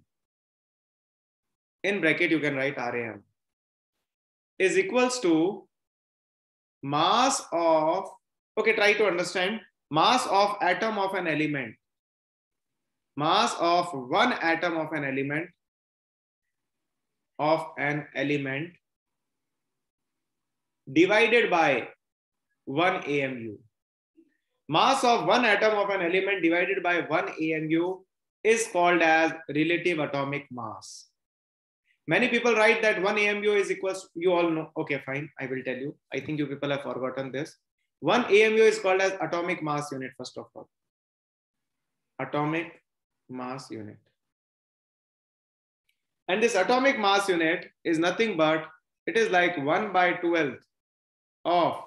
In bracket, you can write RAM is equals to mass of, okay, try to understand, mass of atom of an element. Mass of one atom of an element divided by 1 AMU. Mass of one atom of an element divided by 1 AMU is called as relative atomic mass. Many people write that 1 AMU is equals, you all know, okay, fine, I will tell you. I think you people have forgotten this. 1 AMU is called as atomic mass unit, first of all. Atomic mass unit. And this atomic mass unit is nothing but, it is like 1 by 12th of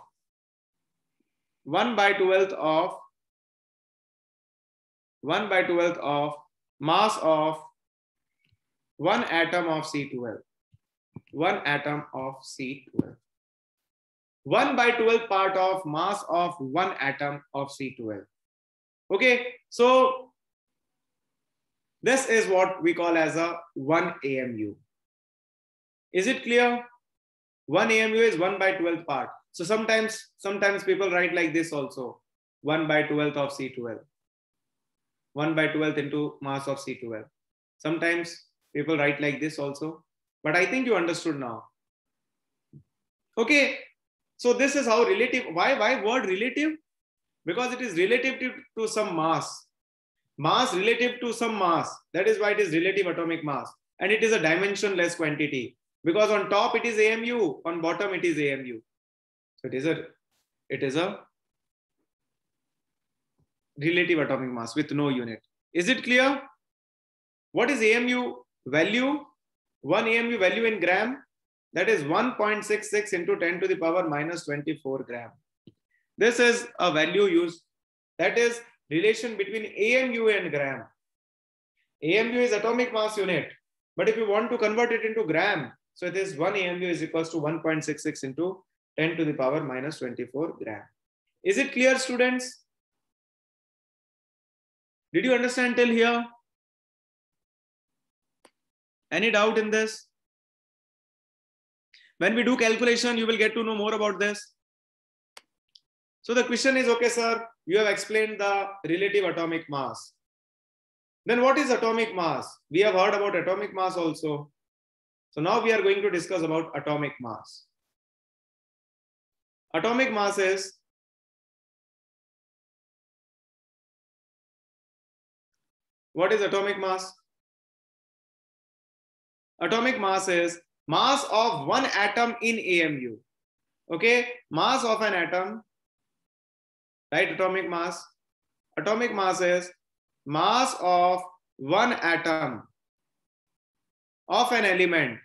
mass of one atom of C12. 1 atom of C12. 1 by 12 part of mass of one atom of C12. Okay, so this is what we call as a 1 AMU. Is it clear? 1 AMU is 1 by 12 part. So sometimes people write like this also. 1 by 12th of C12. 1 by 12th into mass of C12. Sometimes people write like this also. But I think you understood now. Okay. So this is how relative. Why word relative? Because it is relative to some mass. Mass relative to some mass. That is why it is relative atomic mass. And it is a dimensionless quantity. Because on top it is AMU, on bottom it is AMU. So it is a relative atomic mass with no unit. Is it clear? What is AMU value? 1 AMU value in gram, that is 1.66 into 10 to the power minus 24 gram. This is a value used, that is relation between AMU and gram. AMU is atomic mass unit, but if you want to convert it into gram, so it is 1 AMU is equals to 1.66 into 10 to the power minus 24 gram. Is it clear, students? Did you understand till here? Any doubt in this? When we do calculation, you will get to know more about this. So the question is, okay, sir, you have explained the relative atomic mass. Then what is atomic mass? We have heard about atomic mass also. So now we are going to discuss about atomic mass. Atomic mass is what is atomic mass? Atomic mass is mass of one atom in AMU. Okay, mass of an atom, right? Atomic mass. Atomic mass is mass of one atom of an element.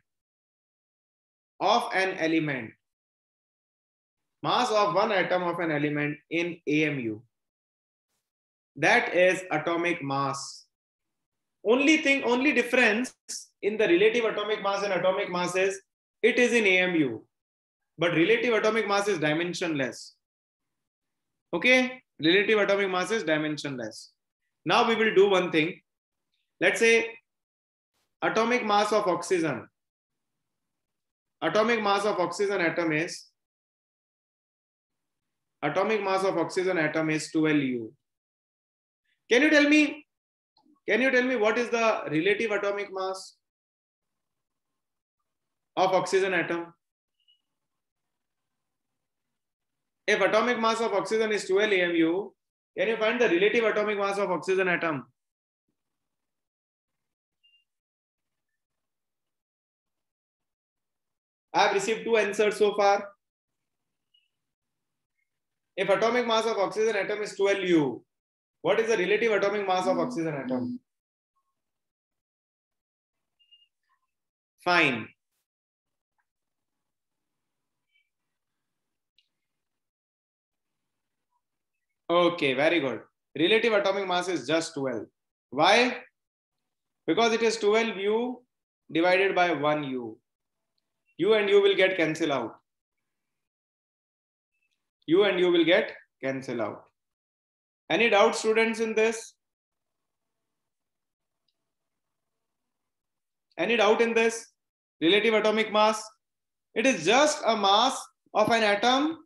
Mass of one atom of an element in AMU. That is atomic mass. Only difference in the relative atomic mass and atomic mass is it is in AMU, but relative atomic mass is dimensionless. Okay, relative atomic mass is dimensionless. Now we will do one thing. Let's say atomic mass of oxygen. Atomic mass of oxygen atom is 12U. Can you tell me what is the relative atomic mass of oxygen atom? If atomic mass of oxygen is 12 AMU, can you find the relative atomic mass of oxygen atom? I have received 2 answers so far. If atomic mass of oxygen atom is 12U, what is the relative atomic mass of oxygen atom? Fine. Okay, very good. Relative atomic mass is just 12. Why? Because it is 12U divided by 1U. U and U will get cancelled out. U and U will get cancelled out. Any doubt, students, in this? Any doubt in this? Relative atomic mass. It is just a mass of an atom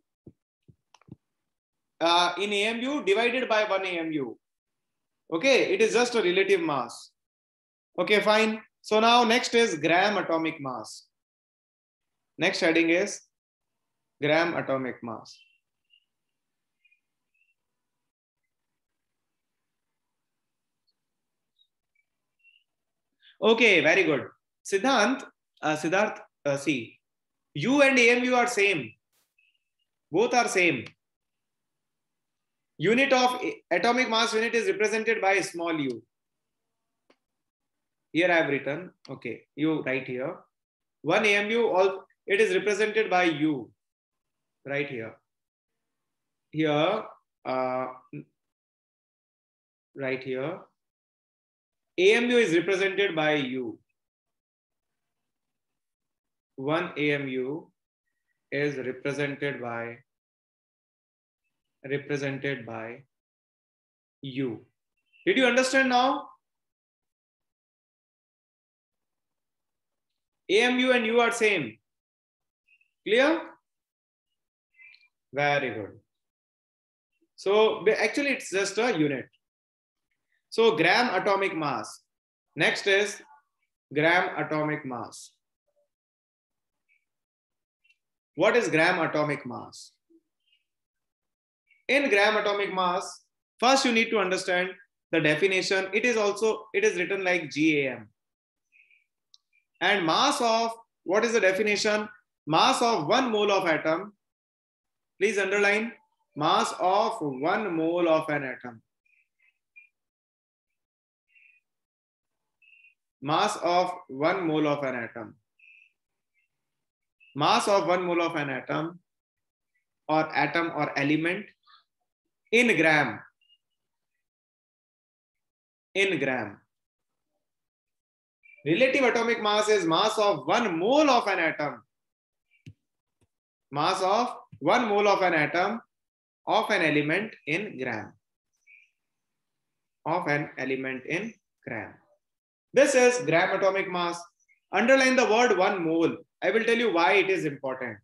in AMU divided by 1 AMU. Okay, it is just a relative mass. Okay, fine. So now next is gram atomic mass. Next heading is gram atomic mass. Okay, very good. Siddharth, see, U and AMU are same. Both are same. Unit of atomic mass unit is represented by small u. Here I have written, okay, you write here. 1 AMU, all it is represented by u. Right here. Here, right here. AMU is represented by u. 1 AMU is represented by u. Did you understand now? AMU and u are same. Clear? Very good. So actually it's just a unit. So gram atomic mass. Next is gram atomic mass. What is gram atomic mass? In gram atomic mass, first you need to understand the definition. It is written like GAM. And mass of, what is the definition? Mass of 1 mole of atom. Please underline, mass of 1 mole of an atom. Mass of 1 mole of an atom. Mass of 1 mole of an atom or element in gram. In gram. Relative atomic mass is mass of 1 mole of an atom. Mass of 1 mole of an atom of an element in gram. Of an element in gram. This is gram atomic mass. Underline the word 1 mole. I will tell you why it is important.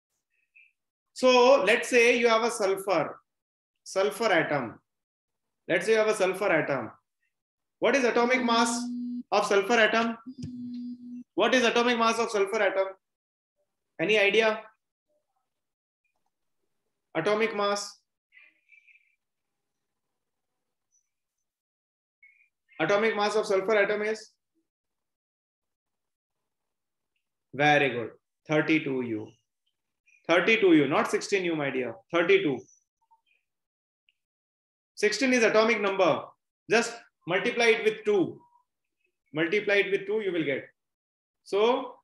So let's say you have a sulfur atom. Let's say you have a sulfur atom. What is atomic mass of sulfur atom? What is atomic mass of sulfur atom? Any idea? Atomic mass. Atomic mass of sulfur atom is? Very good. 32U. 32U, not 16U, my dear. 32. 16 is atomic number. Just multiply it with 2. Multiply it with 2, you will get. So,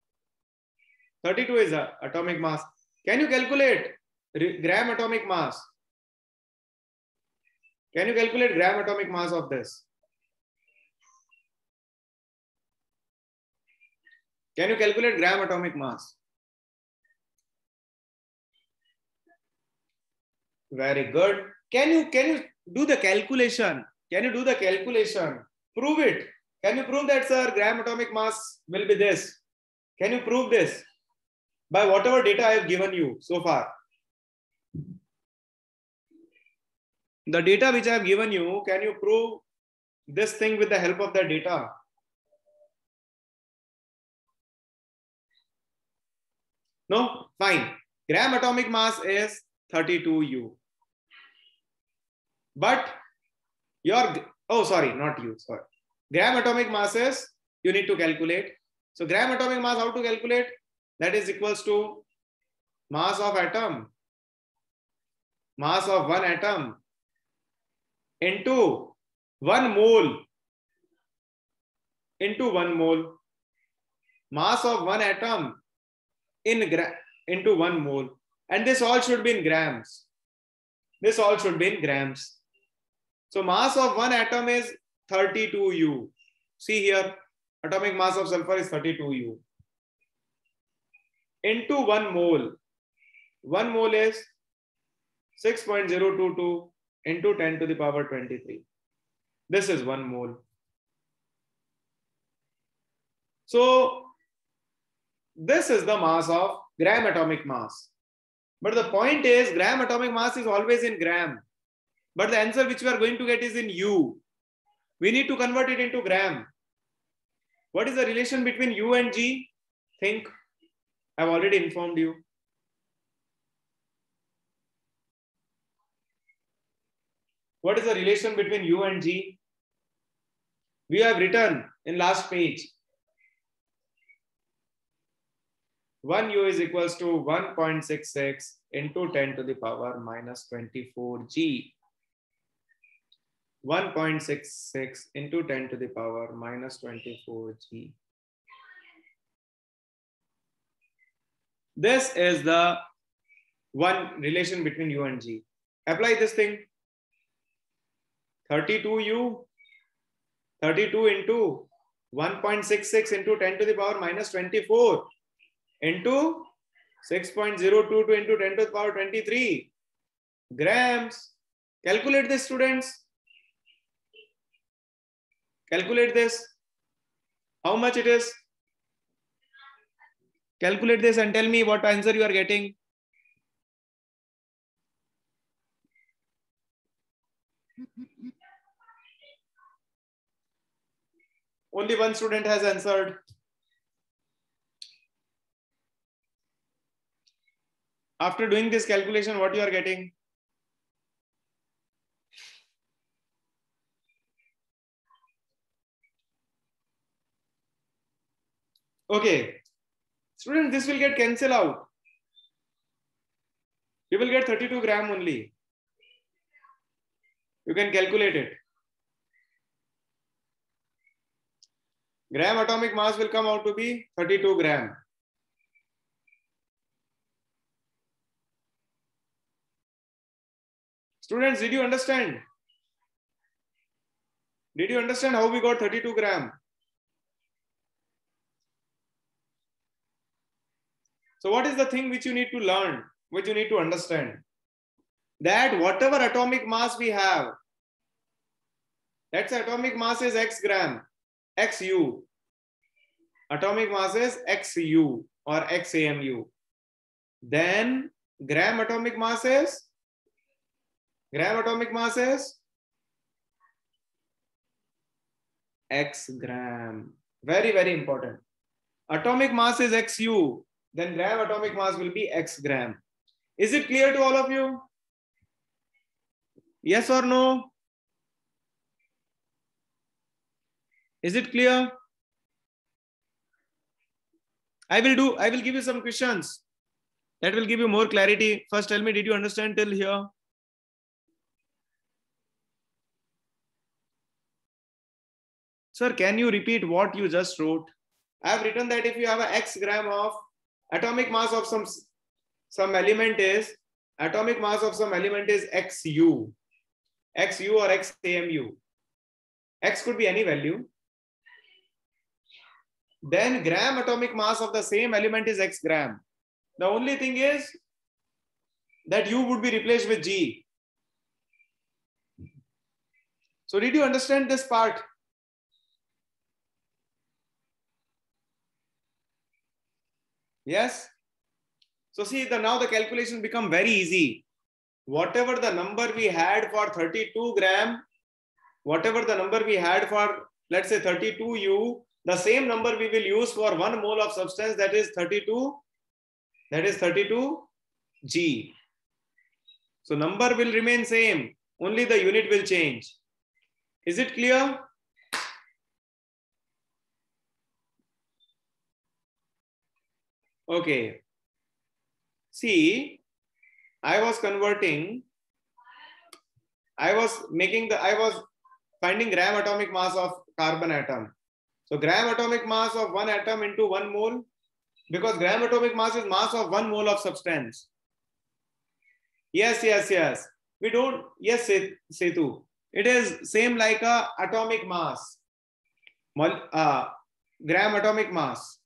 32 is atomic mass. Can you calculate gram atomic mass? Can you calculate gram atomic mass of this? Can you calculate gram atomic mass? Very good. Can you do the calculation? Can you do the calculation? Prove it. Can you prove that, sir, gram atomic mass will be this? Can you prove this by whatever data I have given you so far? The data which I have given you, can you prove this thing with the help of the data? No? Fine. Gram atomic mass is 32U. But your, oh, sorry, not you, sorry. Gram atomic mass is, you need to calculate. So gram atomic mass, how to calculate? That is equals to mass of atom, mass of one atom into 1 mole, into 1 mole, mass of one atom into 1 mole. And this all should be in grams. This all should be in grams. So mass of one atom is 32U. See here, atomic mass of sulfur is 32U. Into 1 mole. 1 mole is 6.022 into 10 to the power 23. This is 1 mole. So this is the mass of gram atomic mass. But the point is, gram atomic mass is always in gram. But the answer which we are going to get is in U. We need to convert it into gram. What is the relation between U and G? Think. I've already informed you. What is the relation between U and G? We have written in last page. 1 U is equals to 1.66 into 10 to the power minus 24 G. 1.66 into 10 to the power minus 24 G. This is the one relation between U and G. Apply this thing. 32U, 32 into 1.66 into 10 to the power minus 24 into 6.022 into 10 to the power 23 grams. Calculate this, students. Calculate this. How much it is? Calculate this and tell me what answer you are getting. Only one student has answered. After doing this calculation, what you are getting? Okay. Students, this will get cancelled out. You will get 32 gram only. You can calculate it. Gram atomic mass will come out to be 32 gram. Students, did you understand? Did you understand how we got 32 gram? So what is the thing which you need to learn, which you need to understand? That whatever atomic mass we have, that's atomic mass is x gram, xu. Atomic mass is xu or xamu. Then gram atomic mass is x gram. Very, very important. Atomic mass is xu. Then gram atomic mass will be x gram. Is it clear to all of you? Yes or no? Is it clear? I will give you some questions that will give you more clarity. First, tell me, did you understand till here? Sir, can you repeat what you just wrote? I have written that if you have an x gram of atomic mass of some element is xu or xamu. X could be any value. Then gram atomic mass of the same element is x gram. The only thing is that U would be replaced with G. So did you understand this part? Yes. So see, now the calculation become very easy. Whatever the number we had for 32 gram, whatever the number we had for, let's say 32U, the same number we will use for 1 mole of substance, that is 32 G. So number will remain same, only the unit will change. Is it clear? Okay. See, I was finding gram atomic mass of carbon atom. So gram atomic mass of one atom into 1 mole, because gram atomic mass is mass of 1 mole of substance. Yes. We don't, yes, Setu. It is same like a atomic mass, gram atomic mass.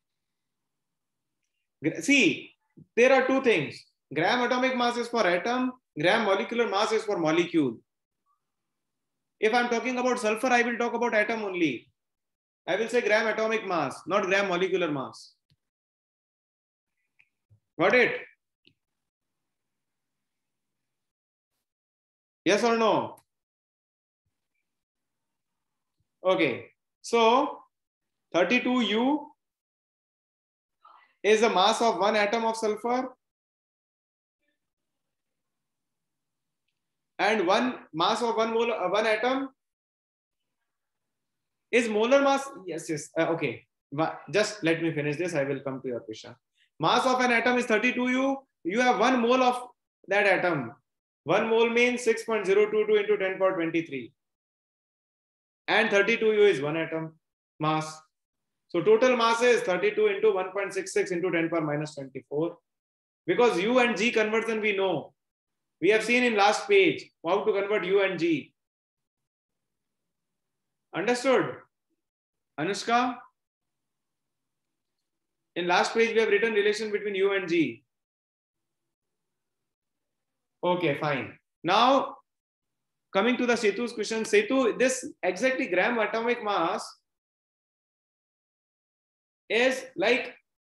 See, there are two things. Gram atomic mass is for atom, gram molecular mass is for molecule. If I'm talking about sulfur, I will talk about atom only. I will say gram atomic mass, not gram molecular mass. Got it? Yes or no? Okay. So 32U is the mass of one atom of sulfur, and one mass of one atom is molar mass. Yes, yes. Okay. Just let me finish this. I will come to your question. Mass of an atom is 32U. You have 1 mole of that atom. 1 mole means 6.022 into 10 power 23. And 32U is 1 atom mass. So total mass is 32 into 1.66 into 10 power minus 24. Because U and G conversion we know. We have seen in last page how to convert U and G. Understood? Anushka? In last page we have written relation between U and G. Okay, fine. Now coming to the Setu's question. Setu, this exactly gram atomic mass is like,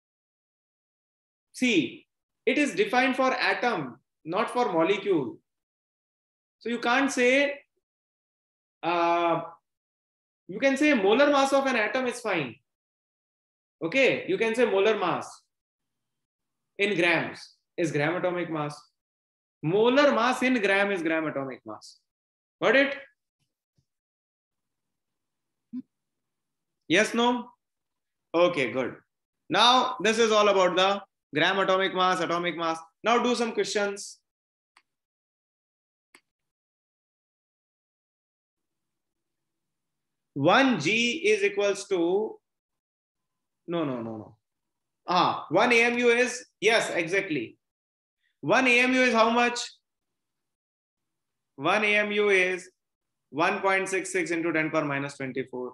see, it is defined for atom, not for molecule. So you can't say, you can say molar mass of an atom is fine. Okay, you can say molar mass in grams is gram atomic mass. Molar mass in gram is gram atomic mass. Got it? Yes, no? Okay, good. Now this is all about the gram atomic mass, atomic mass. Now do some questions. One G is equals to, no. 1 AMU is, yes, exactly. 1 AMU is how much? 1 AMU is 1.66 into 10 power minus 24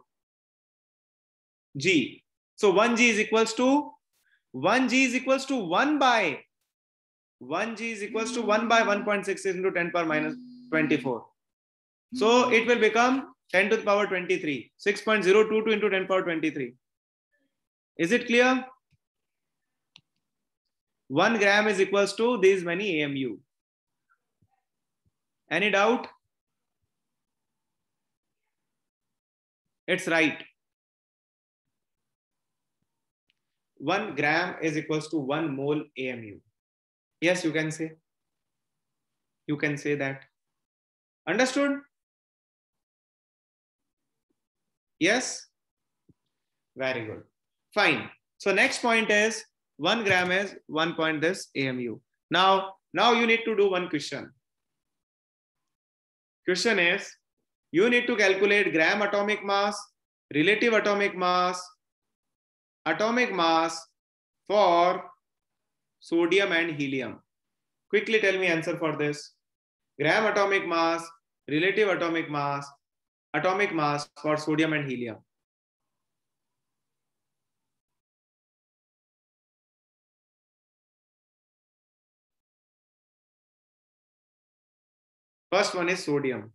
G. So 1 G is equals to 1 G is equals to 1 by 1 G is equals to 1 by 1.66 into 10 power minus 24. So it will become 10 to the power 23. 6.022 into 10 power 23. Is it clear? 1 gram is equals to these many AMU. Any doubt? It's right. 1 gram is equals to 1 mole AMU. Yes, you can say. You can say that. Understood? Yes? Very good. Fine. So next point is 1 gram is 1 point this AMU. Now you need to do one question. Question is, you need to calculate gram atomic mass, relative atomic mass for sodium and helium. Quickly tell me answer for this. Gram atomic mass, relative atomic mass for sodium and helium. First one is sodium.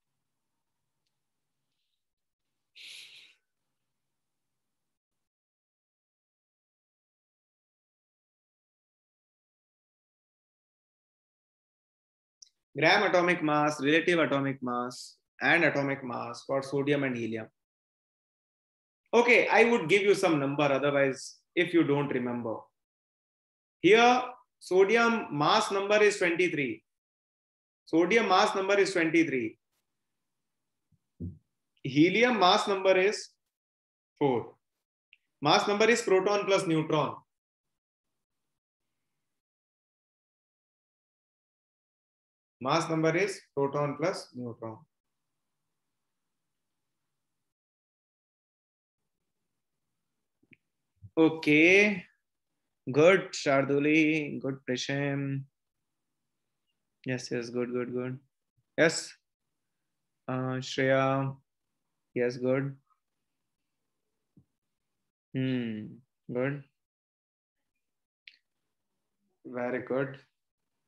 Gram atomic mass, relative atomic mass, and atomic mass for sodium and helium. Okay, I would give you some number, otherwise, if you don't remember. Here, sodium mass number is 23. Sodium mass number is 23. Helium mass number is 4. Mass number is proton plus neutron. Mass number is proton plus neutron. Okay. Good, Sharduli. Good, Prisham. Yes, good. Yes. Shreya. Yes, good. Good. Very good.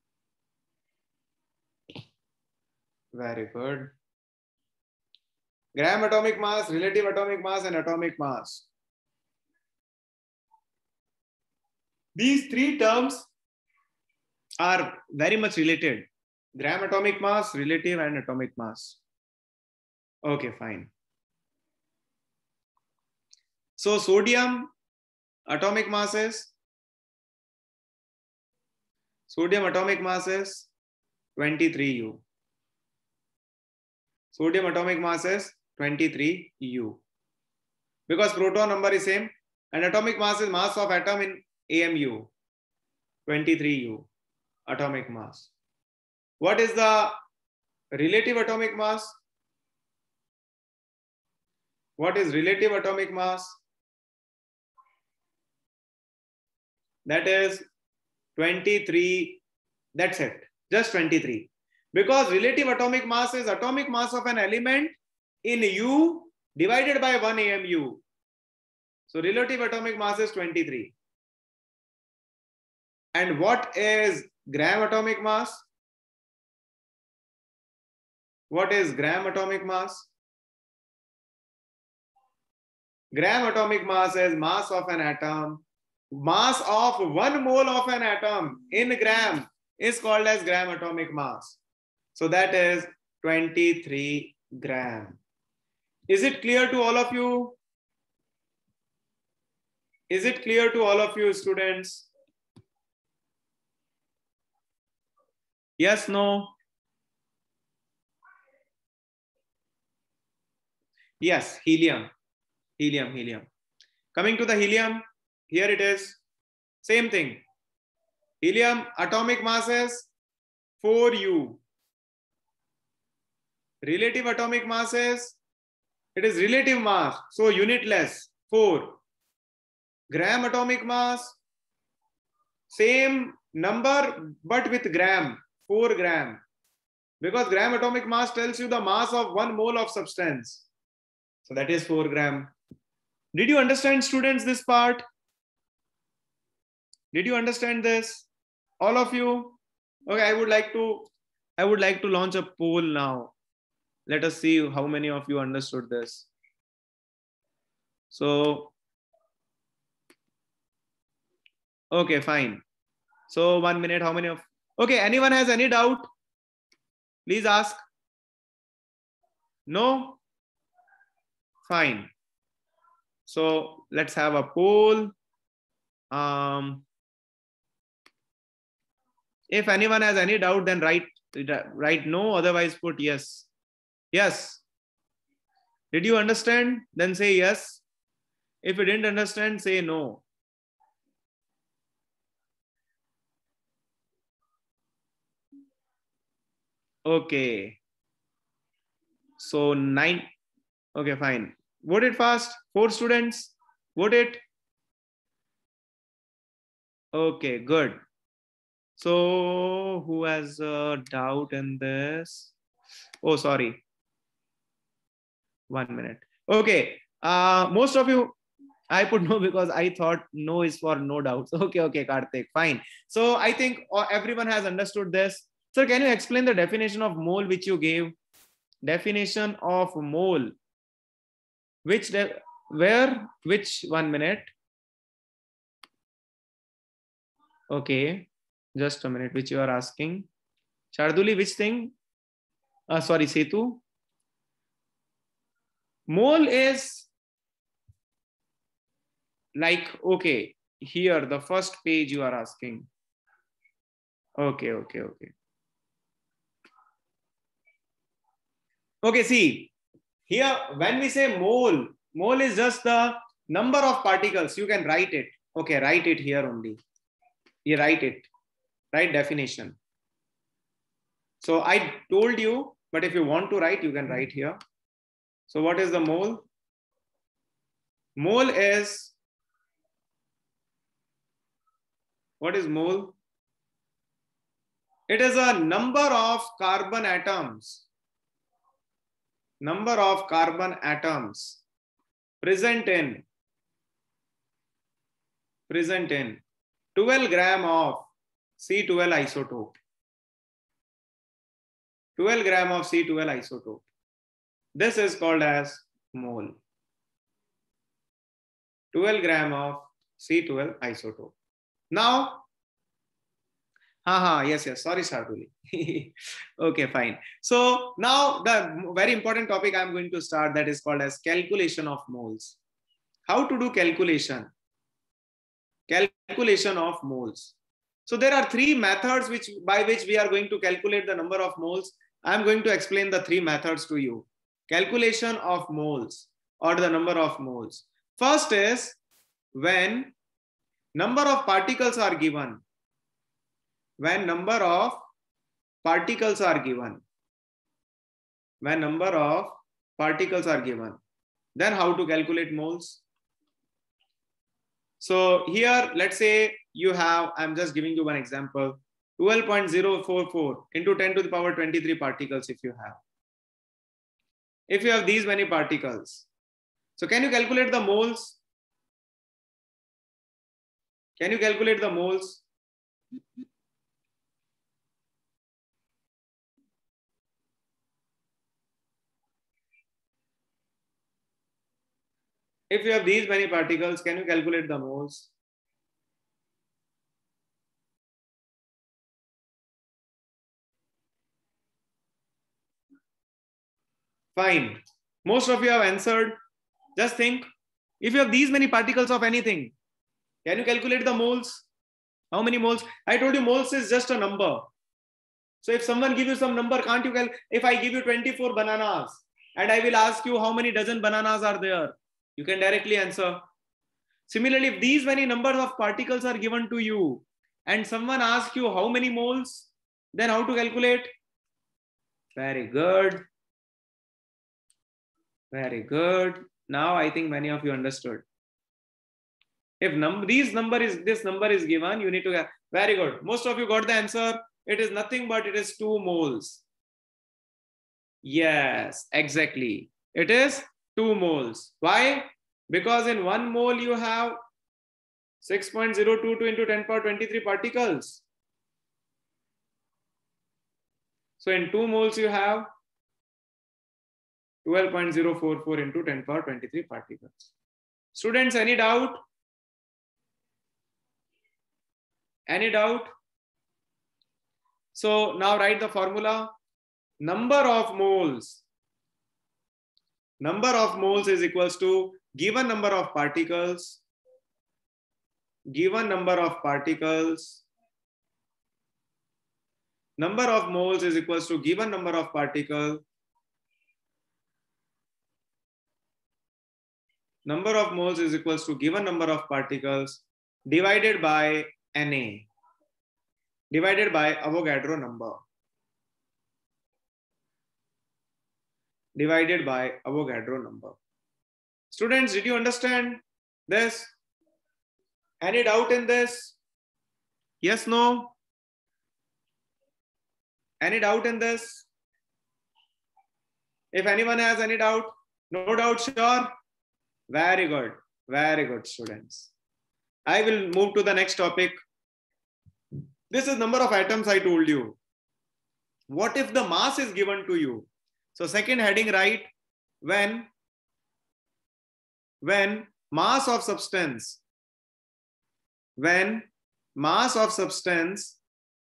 Very good. Gram atomic mass, relative atomic mass, and atomic mass. These three terms are very much related. Gram atomic mass, relative, and atomic mass. Okay, fine. So sodium atomic mass is 23U. Sodium atomic mass is 23U. Because proton number is same, and atomic mass is mass of atom in AMU. 23U atomic mass. What is the relative atomic mass? What is relative atomic mass? That is 23. That's it. Just 23. Because relative atomic mass is atomic mass of an element in U divided by 1 AMU. So relative atomic mass is 23. And what is gram atomic mass? What is gram atomic mass? Gram atomic mass is mass of an atom. Mass of 1 mole of an atom in gram is called as gram atomic mass. So that is 23 gram. Is it clear to all of you? Is it clear to all of you, students? Yes, no? Yes, helium. Helium. Coming to the helium, here it is. Same thing. Helium atomic mass is 4U. Relative atomic mass is, it is relative mass, so unitless, 4. Gram atomic mass, same number but with gram, 4 gram. Because gram atomic mass tells you the mass of 1 mole of substance. So that is 4 gram. Did you understand, students, this part? Did you understand this? All of you? Okay, I would like to launch a poll now. Let us see how many of you understood this. So, okay, fine. So 1 minute, how many of, okay, anyone has any doubt? Please ask. No? Fine. So let's have a poll. If anyone has any doubt, then write no, otherwise put yes. Yes. Did you understand? Then say yes. If you didn't understand, say no. Okay. So 9. Okay, fine. Vote it fast. 4 students. Vote it. Okay, good. So who has a doubt in this? Oh, sorry. 1 minute. Okay. Most of you, I put no because I thought no is for no doubts. Okay, Karthik, fine. So I think everyone has understood this. Sir, can you explain the definition of mole which you gave? Definition of mole. Which 1 minute? Okay, just a minute. Which you are asking? Sharduli, which thing? Sorry, Setu. Mole is like, okay, here, the first page you are asking. Okay. Okay, see, here when we say mole is just the number of particles. You can write it. Okay, write it here only. You write it. Write definition. So I told you, but if you want to write, you can write here. So what is the mole? Mole is, what is mole? It is a number of carbon atoms. Number of carbon atoms present in 12 gram of C12 isotope. 12 gram of C12 isotope. This is called as mole. 12 gram of C12 isotope. Now, yes, sorry, Sharduli. Okay, fine. So now the very important topic I'm going to start, that is called as calculation of moles. How to do calculation? Calculation of moles. So there are three methods by which we are going to calculate the number of moles. I'm going to explain the three methods to you. Calculation of moles or the number of moles. First is when number of particles are given. When number of particles are given. When number of particles are given. Then how to calculate moles? So here, let's say you have, I'm just giving you one example, 12.044 into 10 to the power 23 particles if you have. If you have these many particles. So can you calculate the moles? Can you calculate the moles? If you have these many particles, can you calculate the moles? Fine. Most of you have answered. Just think, if you have these many particles of anything, can you calculate the moles? How many moles? I told you moles is just a number. So if someone gives you some number, can't you calculate? If I give you 24 bananas and I will ask you how many dozen bananas are there, you can directly answer. Similarly, if these many numbers of particles are given to you and someone asks you how many moles, then how to calculate? Very good. Very good. Now I think many of you understood. If this number is given, you need to get, very good. Most of you got the answer. It is nothing but it is 2 moles. Yes, exactly. It is 2 moles. Why? Because in 1 mole you have 6.022 into 10 power 23 particles. So in 2 moles you have 12.044 into 10 power 23 particles. Students, any doubt? Any doubt? So now write the formula. Number of moles. Number of moles is equals to given number of particles. Given number of particles. Number of moles is equals to given number of particles. Number of moles is equals to given number of particles divided by Na. Divided by Avogadro number. Divided by Avogadro number. Students, did you understand this? Any doubt in this? Yes, no? Any doubt in this? If anyone has any doubt, no doubt, sure? Very good, students. I will move to the next topic. This is number of atoms I told you. What if the mass is given to you? So second heading, write when mass of substance, when mass of substance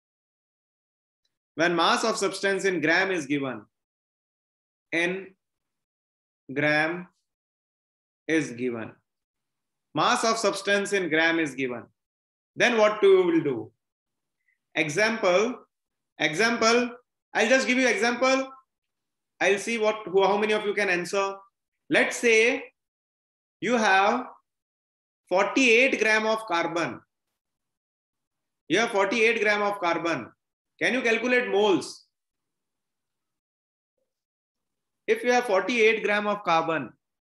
in gram is given, in gram is given, mass of substance in gram is given, then what you will do? Example, I'll just give you example. I'll see how many of you can answer. Let's say you have 48 gram of carbon. You have 48 gram of carbon. Can you calculate moles? If you have 48 gram of carbon,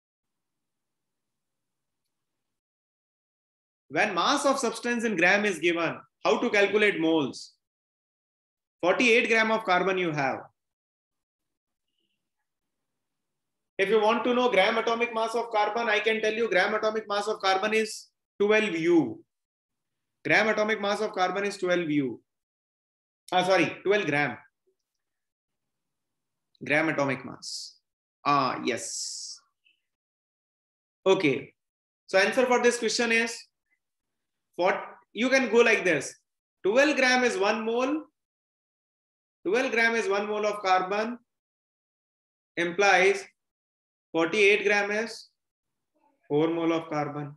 when mass of substance in gram is given, how to calculate moles? 48 gram of carbon you have. If you want to know gram atomic mass of carbon, I can tell you gram atomic mass of carbon is 12 U. Gram atomic mass of carbon is 12 U. 12 gram. Gram atomic mass. Yes. Okay. So answer for this question is, you can go like this. 12 gram is 1 mole. 12 gram is 1 mole of carbon, implies 48 gram is 4 mole of carbon.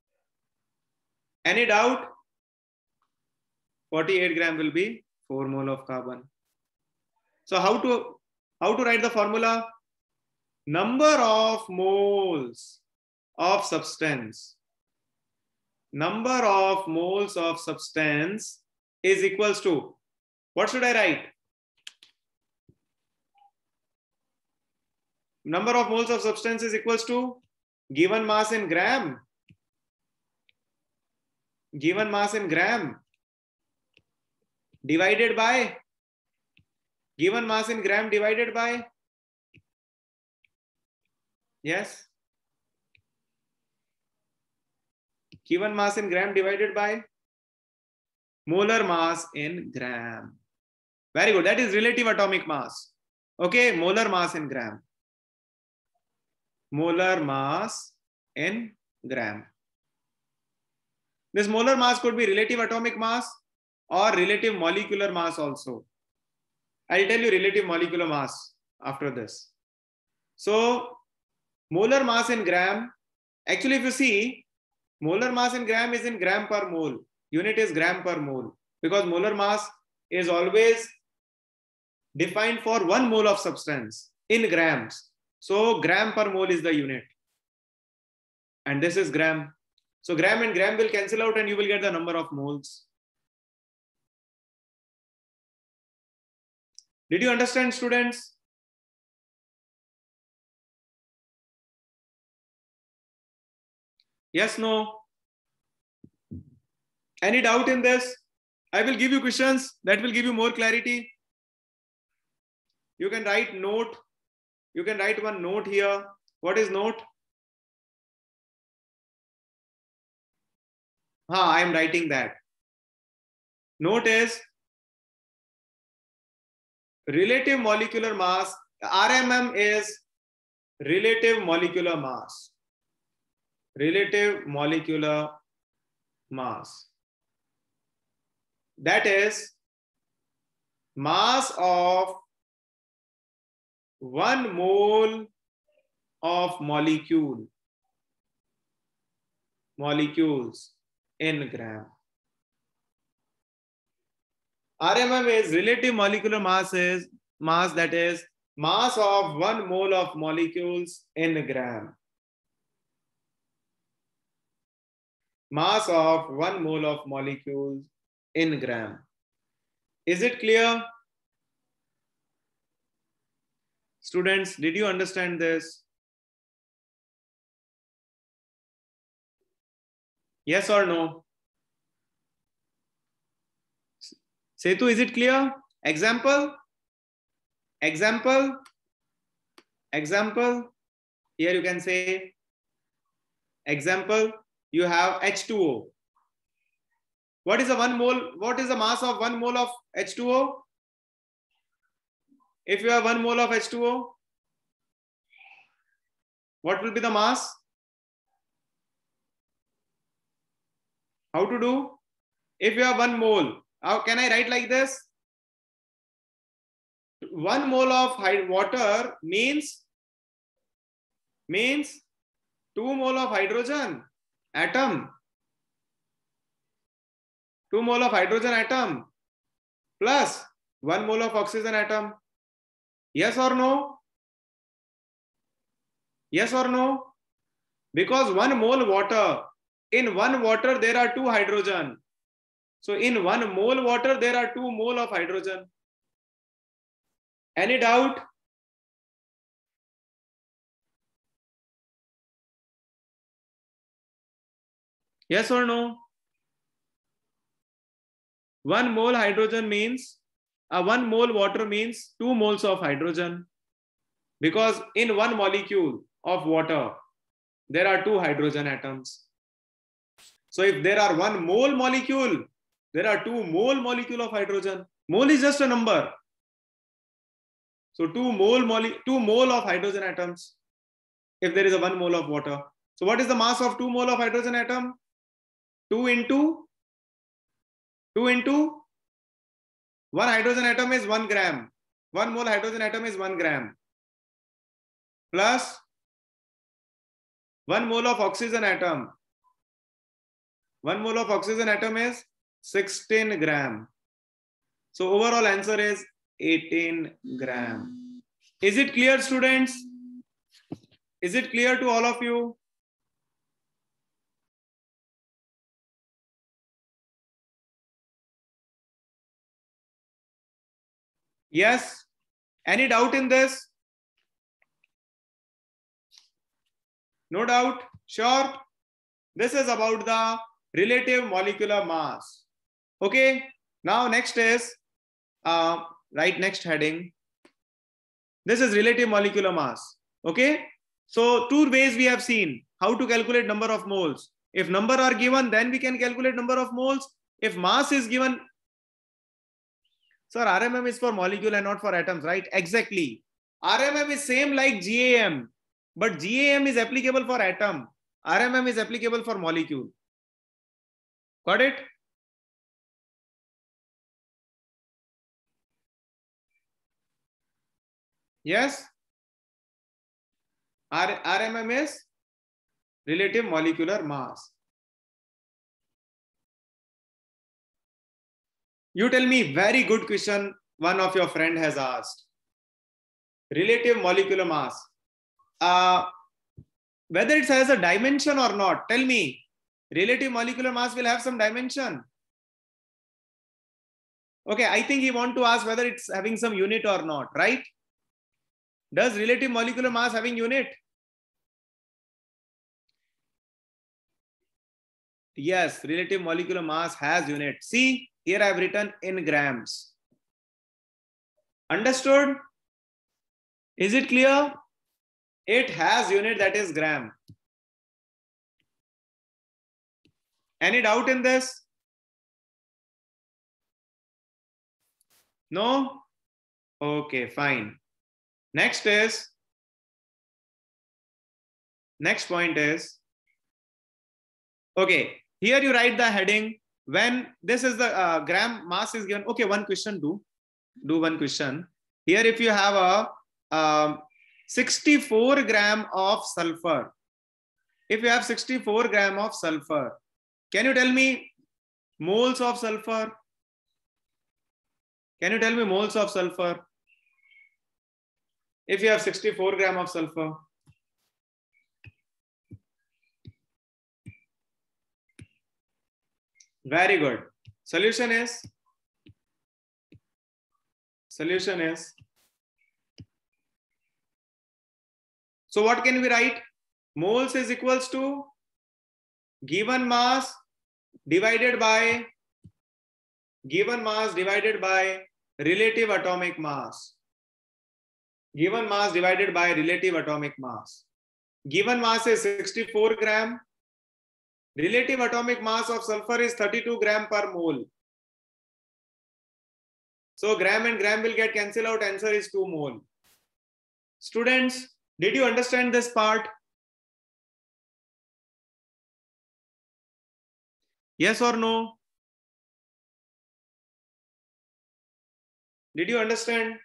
Any doubt? 48 gram will be 4 mole of carbon. So how to write the formula? Number of moles of substance. Number of moles of substance is equals to, what should I write? Number of moles of substance is equals to given mass in gram. Given mass in gram divided by given mass in gram divided by, yes, given mass in gram divided by molar mass in gram. Very good. That is relative atomic mass. Okay, molar mass in gram. Molar mass in gram. This molar mass could be relative atomic mass or relative molecular mass also. I'll tell you relative molecular mass after this. So molar mass in gram, actually if you see, molar mass in gram is in gram per mole. Unit is gram per mole, because molar mass is always defined for 1 mole of substance in grams. So gram per mole is the unit. And this is gram. So gram and gram will cancel out and you will get the number of moles. Did you understand, students? Yes, no? Any doubt in this? I will give you questions that will give you more clarity. You can write note. You can write one note here. What is note? I am writing that. Note is relative molecular mass. RMM is relative molecular mass. Relative molecular mass. That is mass of 1 mole of molecules in gram. RMM is relative molecular mass, is mass, that is mass of 1 mole of molecules in gram. Mass of 1 mole of molecules in gram. Is it clear? Students, did you understand this? Yes or no? Setu, is it clear? Example? Example? Example? Here you can say, example, you have H2O. What is the 1 mole? What is the mass of 1 mole of H2O? If you have 1 mole of H2O, what will be the mass? How to do? If you have 1 mole, how can I write like this? 1 mole of water means 2 mole of hydrogen atom. 2 mole of hydrogen atom plus 1 mole of oxygen atom. Yes or no? Yes or no? Because 1 mole water, in 1 water there are 2 hydrogen. So in 1 mole water there are 2 mole of hydrogen. Any doubt? Yes or no? 1 mole hydrogen means 1 mole water means 2 moles of hydrogen, because in 1 molecule of water there are 2 hydrogen atoms. So if there are 1 mole molecule, there are 2 mole molecule of hydrogen. Mole is just a number. So 2 mole of hydrogen atoms if there is a 1 mole of water. So what is the mass of 2 mole of hydrogen atom? 2 into 1 hydrogen atom is 1 gram. 1 mole hydrogen atom is 1 gram plus 1 mole of oxygen atom. 1 mole of oxygen atom is 16 gram. So overall answer is 18 gram. Is it clear, students? Is it clear to all of you? Yes? Any doubt in this? No doubt? Sure? This is about the relative molecular mass. Okay? Now next is, right next heading. This is relative molecular mass. Okay? So 2 ways we have seen how to calculate number of moles. If number are given, then we can calculate number of moles. If mass is given, sir, RMM is for molecule and not for atoms, right? Exactly. RMM is same like GAM, but GAM is applicable for atom. RMM is applicable for molecule. Got it? Yes? RMM is relative molecular mass. You tell me, very good question one of your friend has asked. Relative molecular mass. Whether it has a dimension or not, tell me. Relative molecular mass will have some dimension. Okay, I think he want to ask whether it's having some unit or not, right? Does relative molecular mass having unit? Yes, relative molecular mass has unit. See, here I have written in grams. Understood? Is it clear? It has unit, that is gram. Any doubt in this? No? Okay, fine. Next point is, okay, here you write the heading. When this is the gram mass is given. Okay, one question do one question. Here if you have a 64 gram of sulfur. If you have 64 gram of sulfur, can you tell me moles of sulfur? Can you tell me moles of sulfur? If you have 64 gram of sulfur. Very good. Solution is so what can we write? Moles is equals to given mass divided by relative atomic mass. Given mass divided by relative atomic mass. Given mass is 64 gram. Relative atomic mass of sulfur is 32 gram per mole. So gram and gram will get cancelled out. Answer is 2 mole. Students, did you understand this part? Yes or no? Did you understand?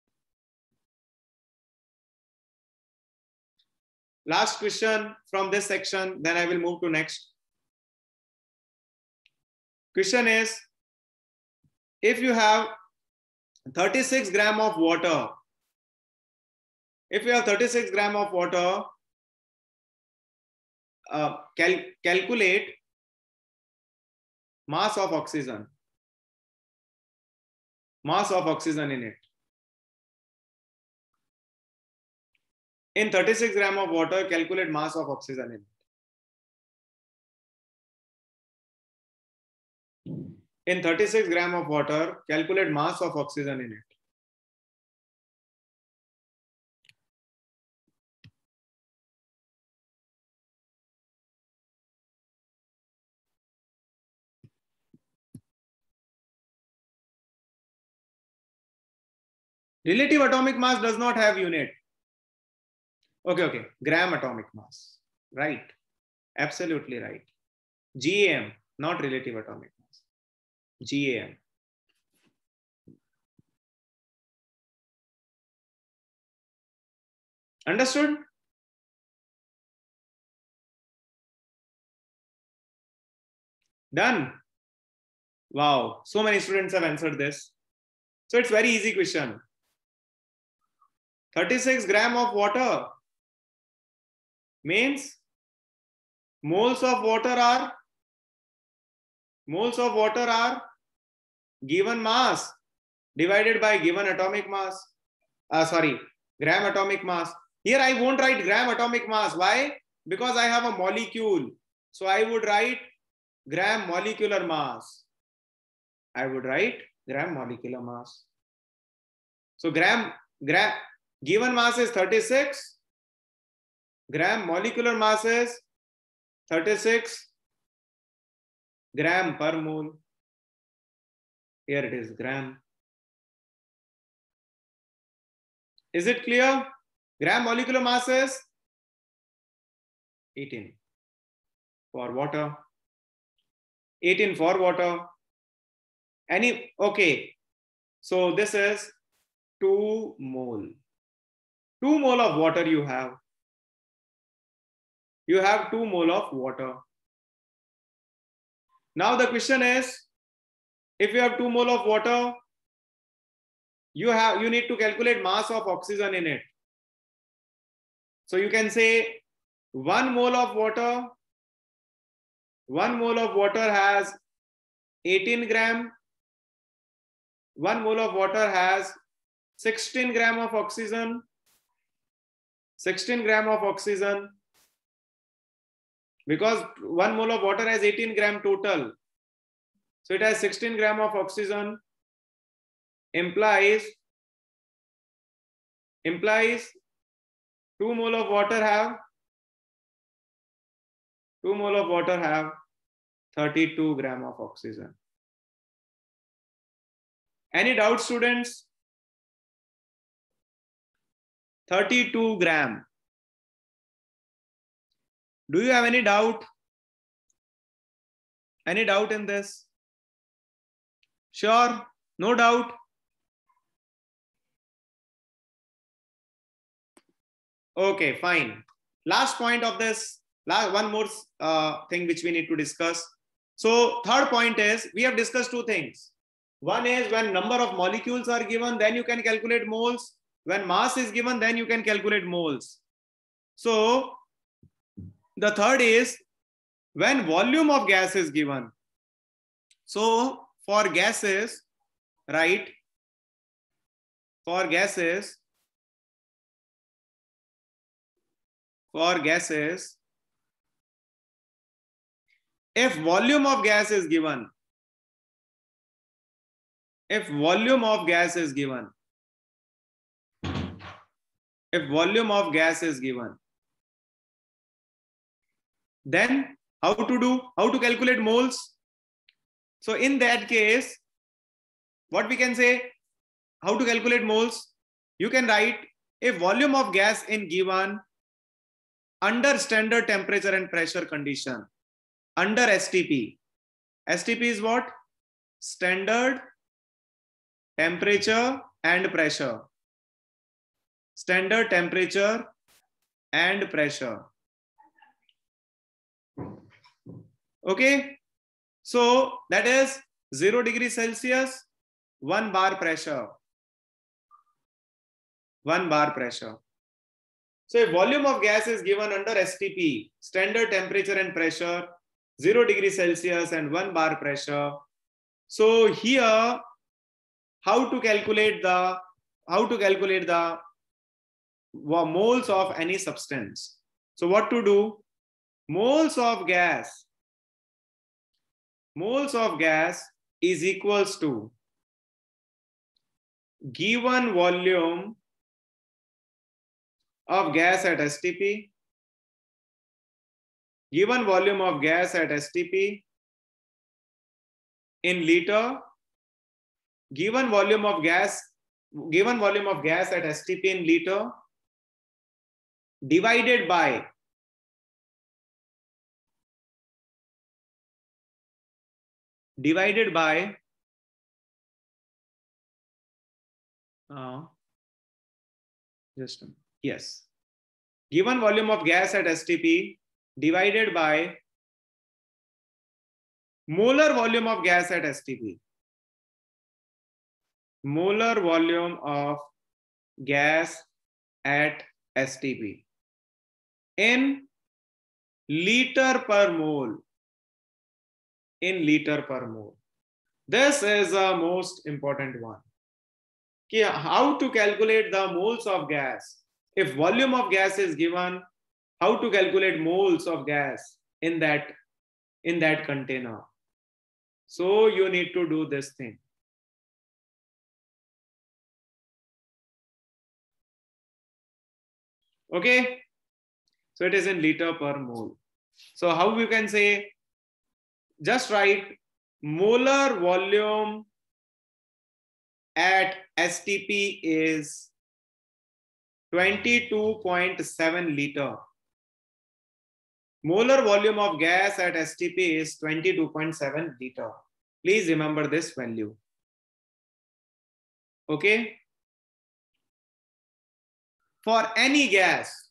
Last question from this section, then I will move to next. Question is, if you have 36 gram of water, calculate mass of oxygen in it. In 36 gram of water, calculate mass of oxygen in it. In 36 gram of water, calculate mass of oxygen in it. Relative atomic mass does not have unit. Okay. Gram atomic mass. Right. Absolutely right. GAM, not relative atomic mass. GAM. Understood? Done. Wow. So many students have answered this. So it's very easy question. 36 gram of water means moles of water are given mass divided by given atomic mass. Gram atomic mass. Here I won't write gram atomic mass. Why? Because I have a molecule. So I would write gram molecular mass. So gram given mass is 36. Gram molecular mass is 36 gram per mole. Here it is gram. Is it clear? Gram molecular mass is 18 for water. 18 for water. Okay. So this is 2 mole. 2 mole of water you have. You have 2 mole of water. Now the question is, if you have 2 mole of water, you need to calculate mass of oxygen in it. So you can say 1 mole of water has 18 gram. 1 mole of water has 16 gram of oxygen. 16 gram of oxygen. Because 1 mole of water has 18 gram total. So it has 16 gram of oxygen. Implies 2 mole of water have 32 gram of oxygen. Any doubt, students? 32 gram. Do you have any doubt? Any doubt in this? Sure? No doubt? Okay, fine. Last point of this, one more thing which we need to discuss. So third point is, we have discussed 2 things. One is when number of molecules are given, then you can calculate moles. When mass is given, then you can calculate moles. So the third is when volume of gas is given. So for gases, right? For gases, if volume of gas is given, then how to calculate moles? So in that case, what we can say, how to calculate moles? You can write if volume of gas in given under standard temperature and pressure condition, under STP. STP is what? Standard temperature and pressure. Standard temperature and pressure. Okay. So that is 0 degree Celsius, 1 bar pressure. 1 bar pressure. So if volume of gas is given under STP, standard temperature and pressure, 0 degree Celsius and 1 bar pressure. So here, how to calculate the moles of any substance? So what to do? Moles of gas is equals to given volume of gas at STP, given volume of gas at STP in liter, given volume of gas given volume of gas at STP in liter divided by given volume of gas at STP divided by molar volume of gas at STP. Molar volume of gas at STP in liter per mole. In liter per mole. This is a most important one. How to calculate the moles of gas? If volume of gas is given, how to calculate moles of gas in that container? So you need to do this thing. Okay, so it is in liter per mole. So how you can say, just write molar volume at STP is 22.7 liter. Molar volume of gas at STP is 22.7 liter. Please remember this value. Okay. For any gas,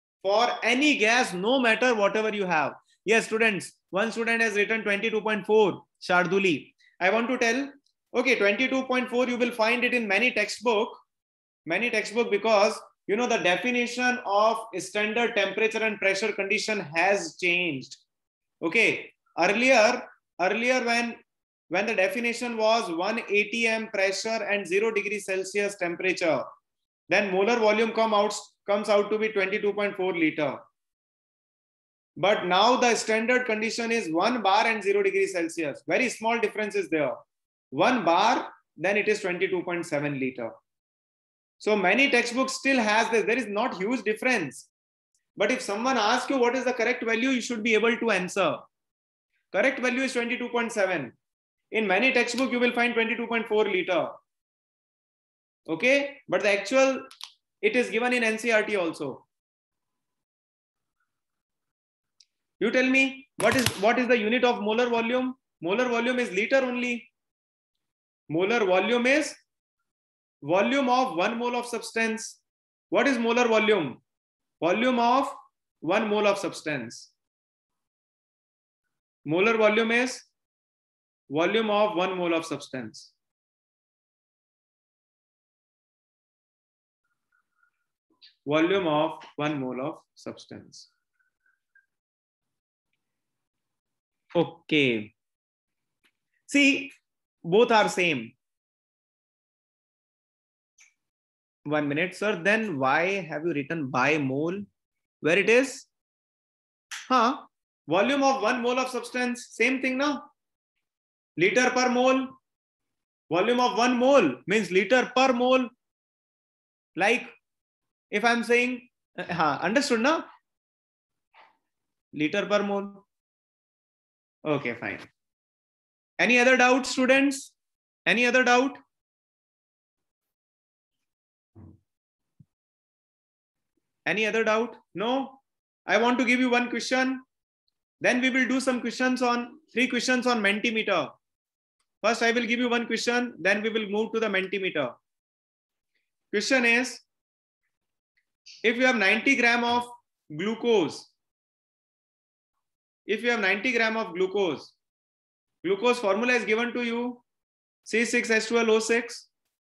no matter whatever you have. Yes, students, one student has written 22.4, Sharduli. I want to tell, okay, 22.4, you will find it in many textbook because, you know, the definition of standard temperature and pressure condition has changed. Okay, earlier when the definition was 1 atm pressure and 0 degrees Celsius temperature, then molar volume comes out to be 22.4 liter. But now the standard condition is 1 bar and 0 degrees Celsius. Very small difference is there. 1 bar, then it is 22.7 liter. So many textbooks still has this. There is not huge difference. But if someone asks you what is the correct value, you should be able to answer. Correct value is 22.7. In many textbooks, you will find 22.4 liter. Okay, but the actual, it is given in NCERT also. You tell me, what is the unit of molar volume? Molar volume is liter only. Molar volume is volume of 1 mole of substance. What is molar volume? Volume of 1 mole of substance. Molar volume is volume of 1 mole of substance. Volume of 1 mole of substance. Okay. See, both are same. 1 minute, sir. Then why have you written by mole? Where it is? Volume of 1 mole of substance. Same thing now. Liter per mole. Volume of 1 mole means liter per mole. Like if I'm saying, understood now? Liter per mole. Okay, fine. Any other doubt, students? Any other doubt? Any other doubt? No? I want to give you one question. Then we will do some questions on 3 questions on Mentimeter. First, I will give you one question. Then we will move to the Mentimeter. Question is, if you have 90 gram of glucose, glucose formula is given to you, C6H12O6,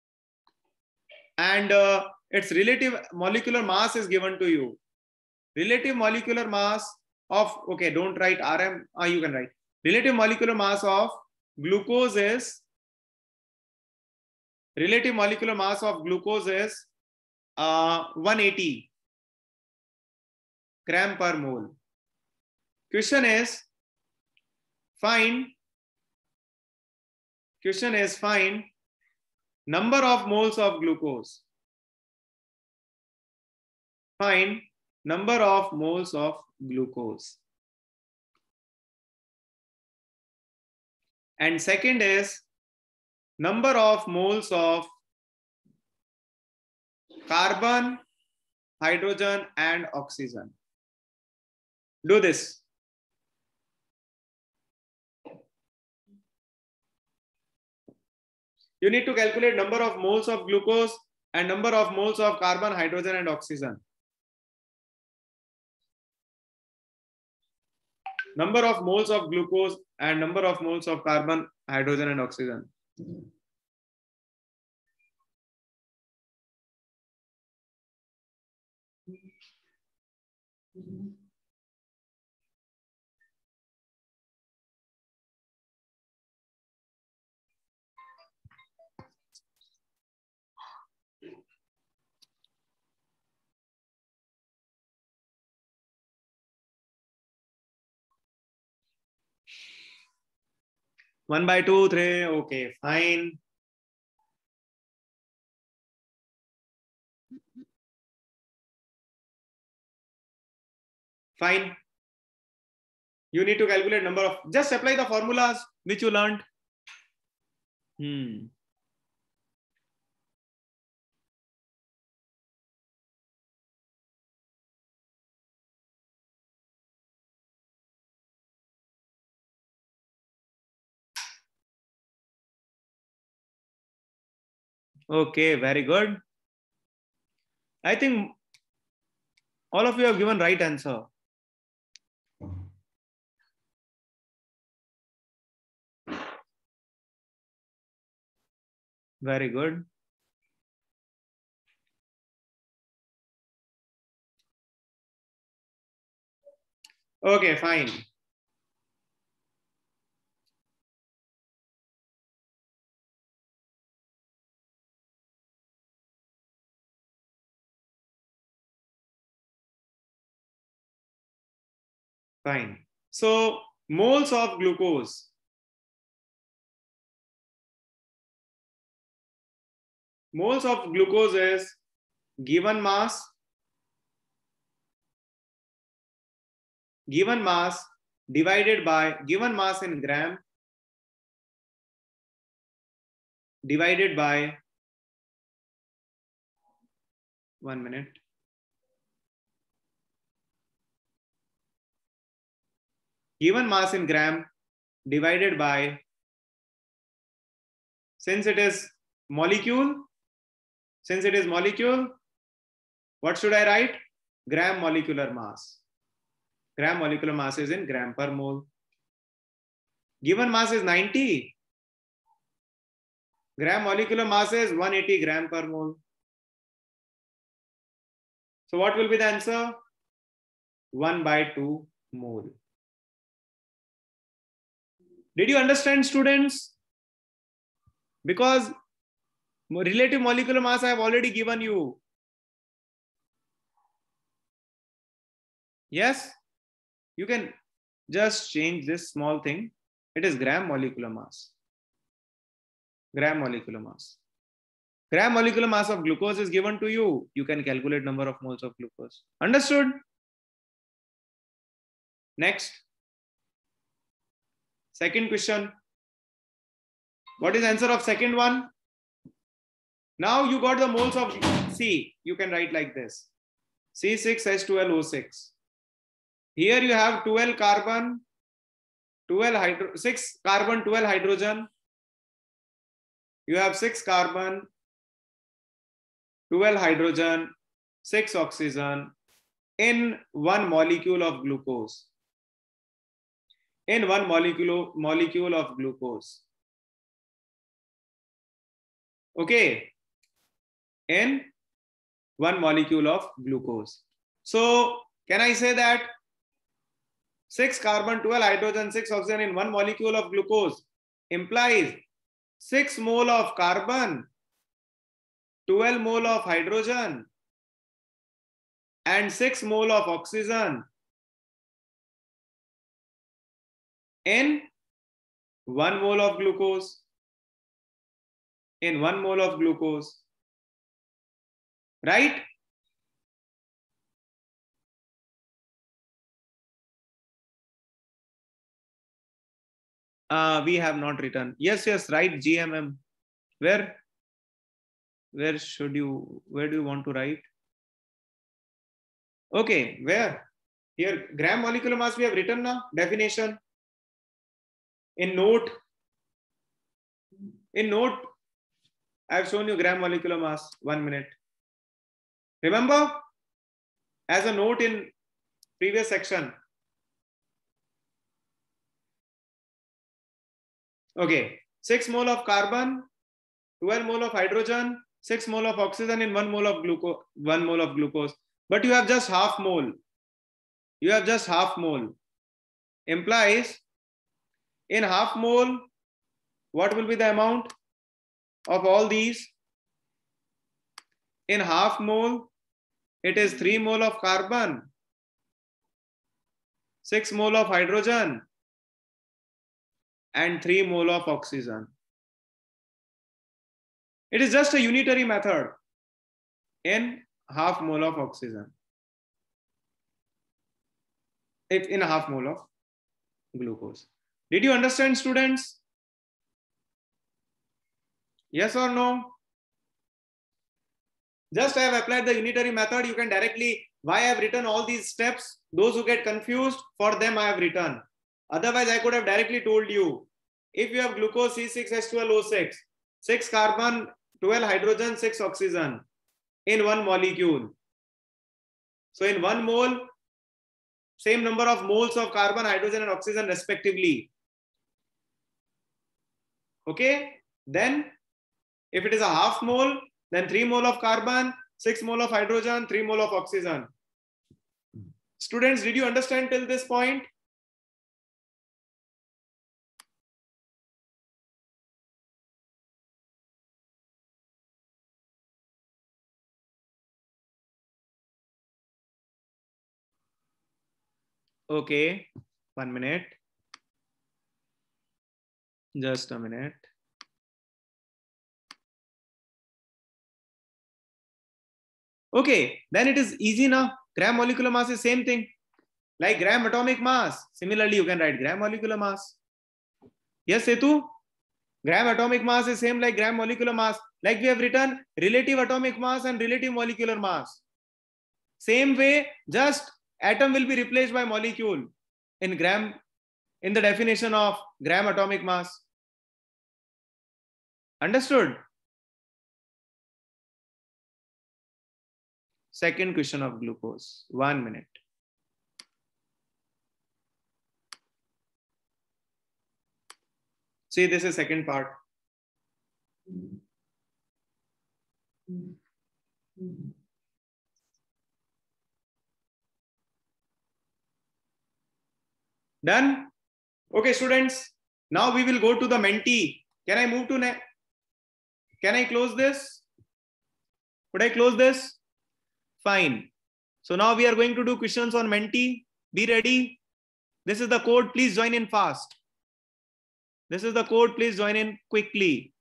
and its relative molecular mass is given to you. Relative molecular mass of, okay, don't write RM, you can write. Relative molecular mass of glucose is, 180 gram per mole. Question is, find number of moles of glucose. Find number of moles of glucose. And second is number of moles of carbon, hydrogen, and oxygen. Do this. You need to calculate number of moles of glucose and number of moles of carbon, hydrogen, and oxygen. Number of moles of glucose and number of moles of carbon, hydrogen, and oxygen. One by two, three. Okay, fine. Fine. You need to calculate number of, just apply the formulas which you learned. Okay, very good. I think all of you have given right answer. Very good. Okay, fine. Fine. So moles of glucose. Moles of glucose is given mass divided by given mass in gram divided by 1 minute. Given mass in gram divided by, since it is molecule, what should I write? Gram molecular mass. Gram molecular mass is in gram per mole. Given mass is 90. Gram molecular mass is 180 gram per mole. So what will be the answer? 1 by 2 mole. Did you understand, students? Because relative molecular mass I have already given you. Yes? You can just change this small thing. It is gram molecular mass. Gram molecular mass. Gram molecular mass of glucose is given to you. You can calculate number of moles of glucose. Understood? Next. Second question. What is the answer of second one? Now you got the moles of C. You can write like this. C6H12O6. Here you have 12 carbon, 6 carbon, 12 hydrogen. You have 6 carbon, 12 hydrogen, 6 oxygen in 1 molecule of glucose. In 1 molecule of glucose. Okay. In 1 molecule of glucose. So can I say that 6 carbon, 12 hydrogen, 6 oxygen in 1 molecule of glucose implies 6 mole of carbon, 12 mole of hydrogen, and 6 mole of oxygen in 1 mole of glucose. In 1 mole of glucose. Right? We have not written. Yes, right, GMM. Where? where do you want to write? Okay, where? Here, gram molecular mass we have written now, definition. In note, I have shown you gram molecular mass. 1 minute. Remember, as a note in previous section. Okay, 6 mole of carbon, 12 mole of hydrogen, 6 mole of oxygen in 1 mole of glucose. But you have just half mole. Implies in half mole, what will be the amount of all these? In half mole, it is 3 mole of carbon, 6 mole of hydrogen, and 3 mole of oxygen. It is just a unitary method in half mole of oxygen. If in a half mole of glucose. Did you understand, students? Yes or no? Just I have applied the unitary method. You can directly, why I have written all these steps. Those who get confused, for them I have written. Otherwise, I could have directly told you, if you have glucose C6H12O6, 6 carbon, 12 hydrogen, 6 oxygen in one molecule. So in 1 mole, same number of moles of carbon, hydrogen, and oxygen respectively. Okay, then if it is a half mole, then 3 mole of carbon, 6 mole of hydrogen, 3 mole of oxygen. Students, did you understand till this point? Okay, 1 minute. Just a minute. Okay, then it is easy now. Gram molecular mass is same thing. Like gram atomic mass. Similarly, you can write gram molecular mass. Yes, Setu? Gram atomic mass is same like gram molecular mass. Like we have written relative atomic mass and relative molecular mass. Same way, just atom will be replaced by molecule in gram, in the definition of gram atomic mass. Understood? Second question of glucose. 1 minute. See, this is second part. Done? Okay, students. Now we will go to the Menti. Can I move to Can I close this? Could I close this? Fine. So now we are going to do questions on Menti. Be ready. This is the code. Please join in fast. This is the code. Please join in quickly.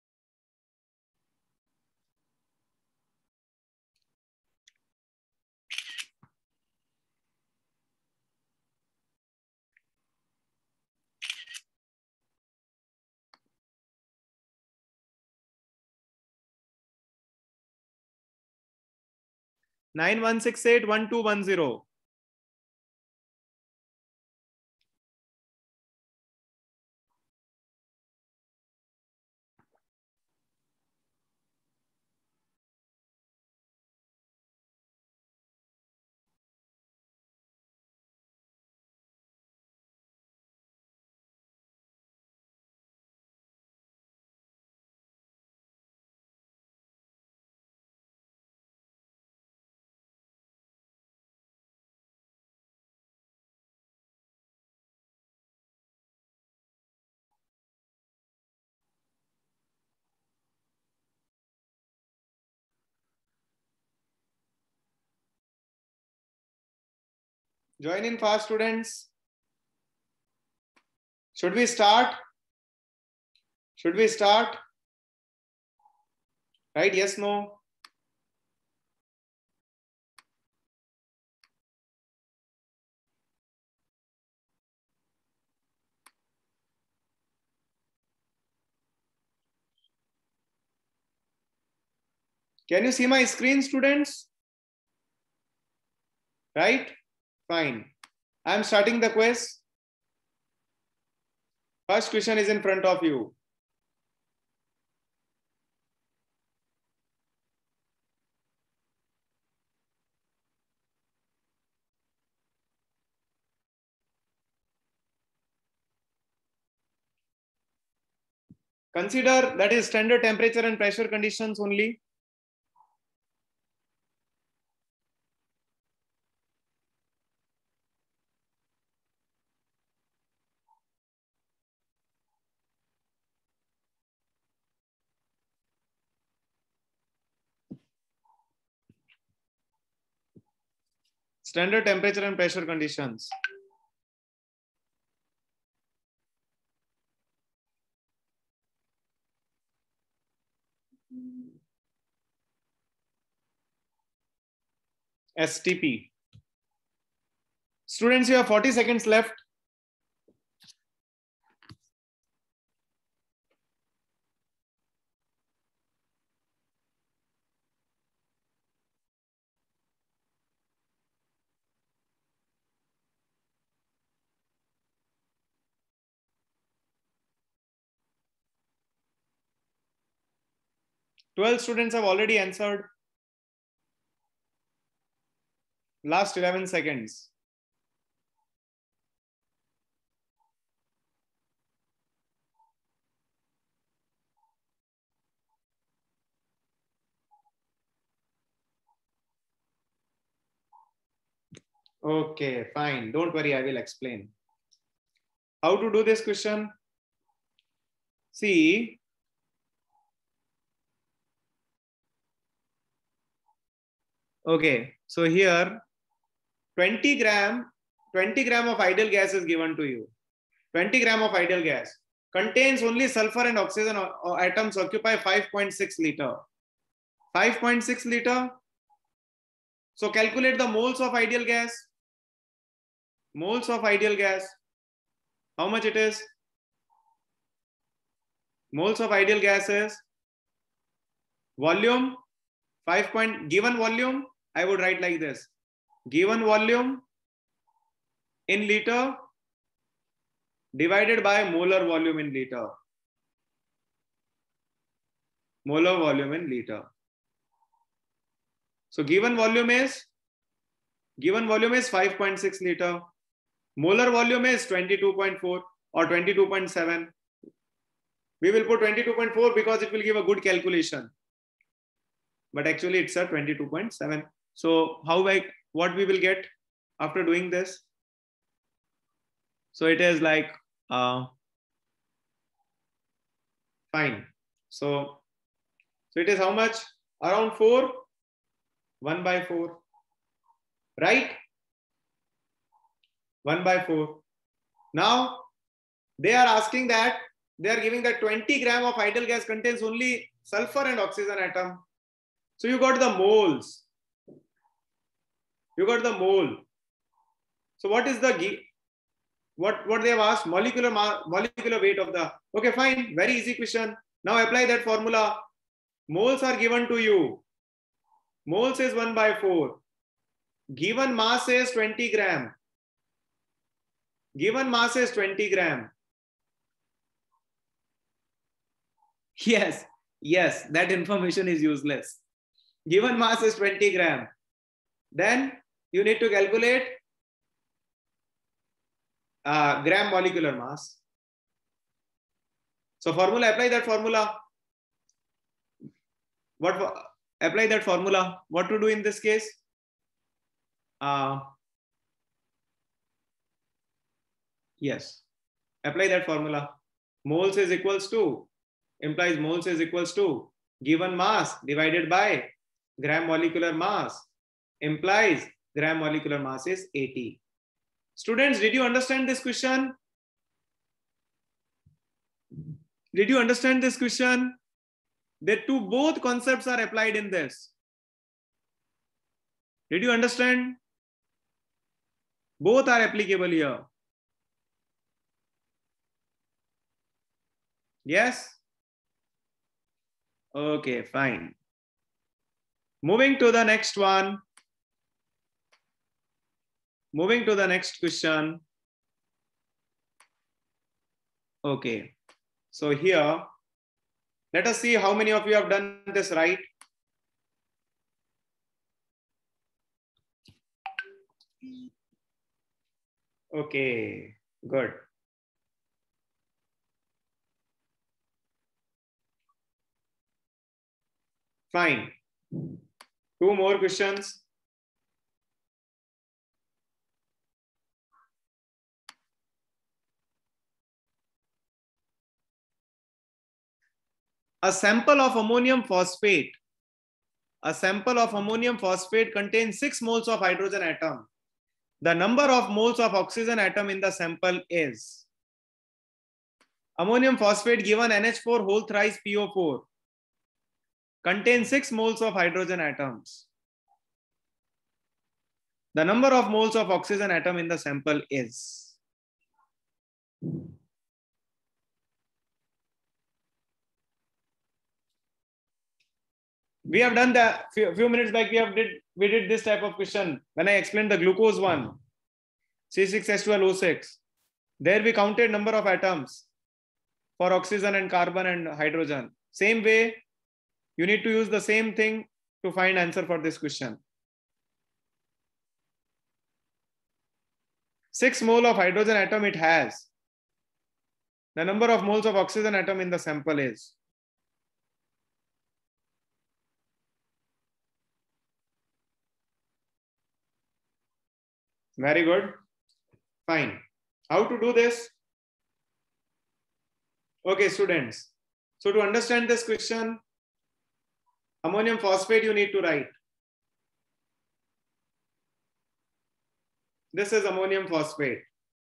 Nine 9168 1210. Join in fast, students. Should we start? Should we start? Right? Yes, no? Can you see my screen, students? Right? Fine. I'm starting the quiz. First question is in front of you. Consider that is standard temperature and pressure conditions only. Standard temperature and pressure conditions. STP. Students, you have 40 seconds left. Twelve students have already answered. Last 11 seconds. Okay, fine. Don't worry, I will explain. How to do this question? See, okay, so here 20 gram of ideal gas is given to you. 20 gram of ideal gas contains only sulfur and oxygen atoms, occupy 5.6 liter. 5.6 liter. So calculate the moles of ideal gas. Moles of ideal gas. How much it is? Moles of ideal gas is volume. Given volume, I would write like this. Given volume in liter divided by molar volume in liter. Molar volume in liter. So given volume is 5.6 liter. Molar volume is 22.4 or 22.7. We will put 22.4 because it will give a good calculation. But actually it's a 22.7. So what we will get after doing this? So it is like fine. So it is how much? Around 4. 1 by 4. Right? 1 by 4. Now they are asking that they are giving that 20 gram of ideal gas contains only sulfur and oxygen atom. So you got the moles. You got the mole. So what is the what they have asked? Molecular weight of the. Okay, fine. Very easy question. Now apply that formula. Moles are given to you. Moles is 1 by 4. Given mass is 20 gram. Given mass is 20 gram. Yes, that information is useless. Given mass is 20 gram. Then you need to calculate gram molecular mass. So formula, apply that formula. Apply that formula. What to do in this case? Yes, apply that formula. Moles is equals to, implies moles is equals to given mass divided by gram molecular mass, implies gram molecular mass is 80. Students, did you understand this question? Did you understand this question? Both concepts are applied in this. Did you understand? Both are applicable here. Yes? Okay, fine. Moving to the next one. Moving to the next question. Okay. So here, let us see how many of you have done this right. Okay, good. Fine. Two more questions. A sample of ammonium phosphate. A sample of ammonium phosphate contains 6 moles of hydrogen atom. The number of moles of oxygen atom in the sample is ammonium phosphate given NH4 whole thrice PO4 contains 6 moles of hydrogen atoms. The number of moles of oxygen atom in the sample is. We have done that few minutes back. We did this type of question when I explained the glucose one, C6H12O6. There we counted number of atoms for oxygen and carbon and hydrogen. Same way, you need to use the same thing to find answer for this question. 6 mole of hydrogen atom it has. The number of moles of oxygen atom in the sample is. Very good. Fine. How to do this? Okay, students. So to understand this question, ammonium phosphate you need to write. This is ammonium phosphate.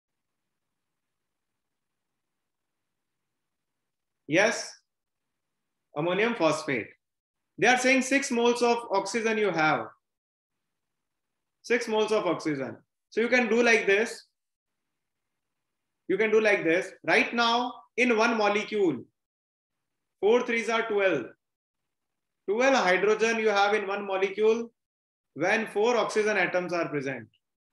Yes, ammonium phosphate. They are saying 6 moles of oxygen you have. 6 moles of oxygen. So you can do like this. You can do like this. Right now, in one molecule, 4 3s are 12. 12 hydrogen you have in one molecule when 4 oxygen atoms are present.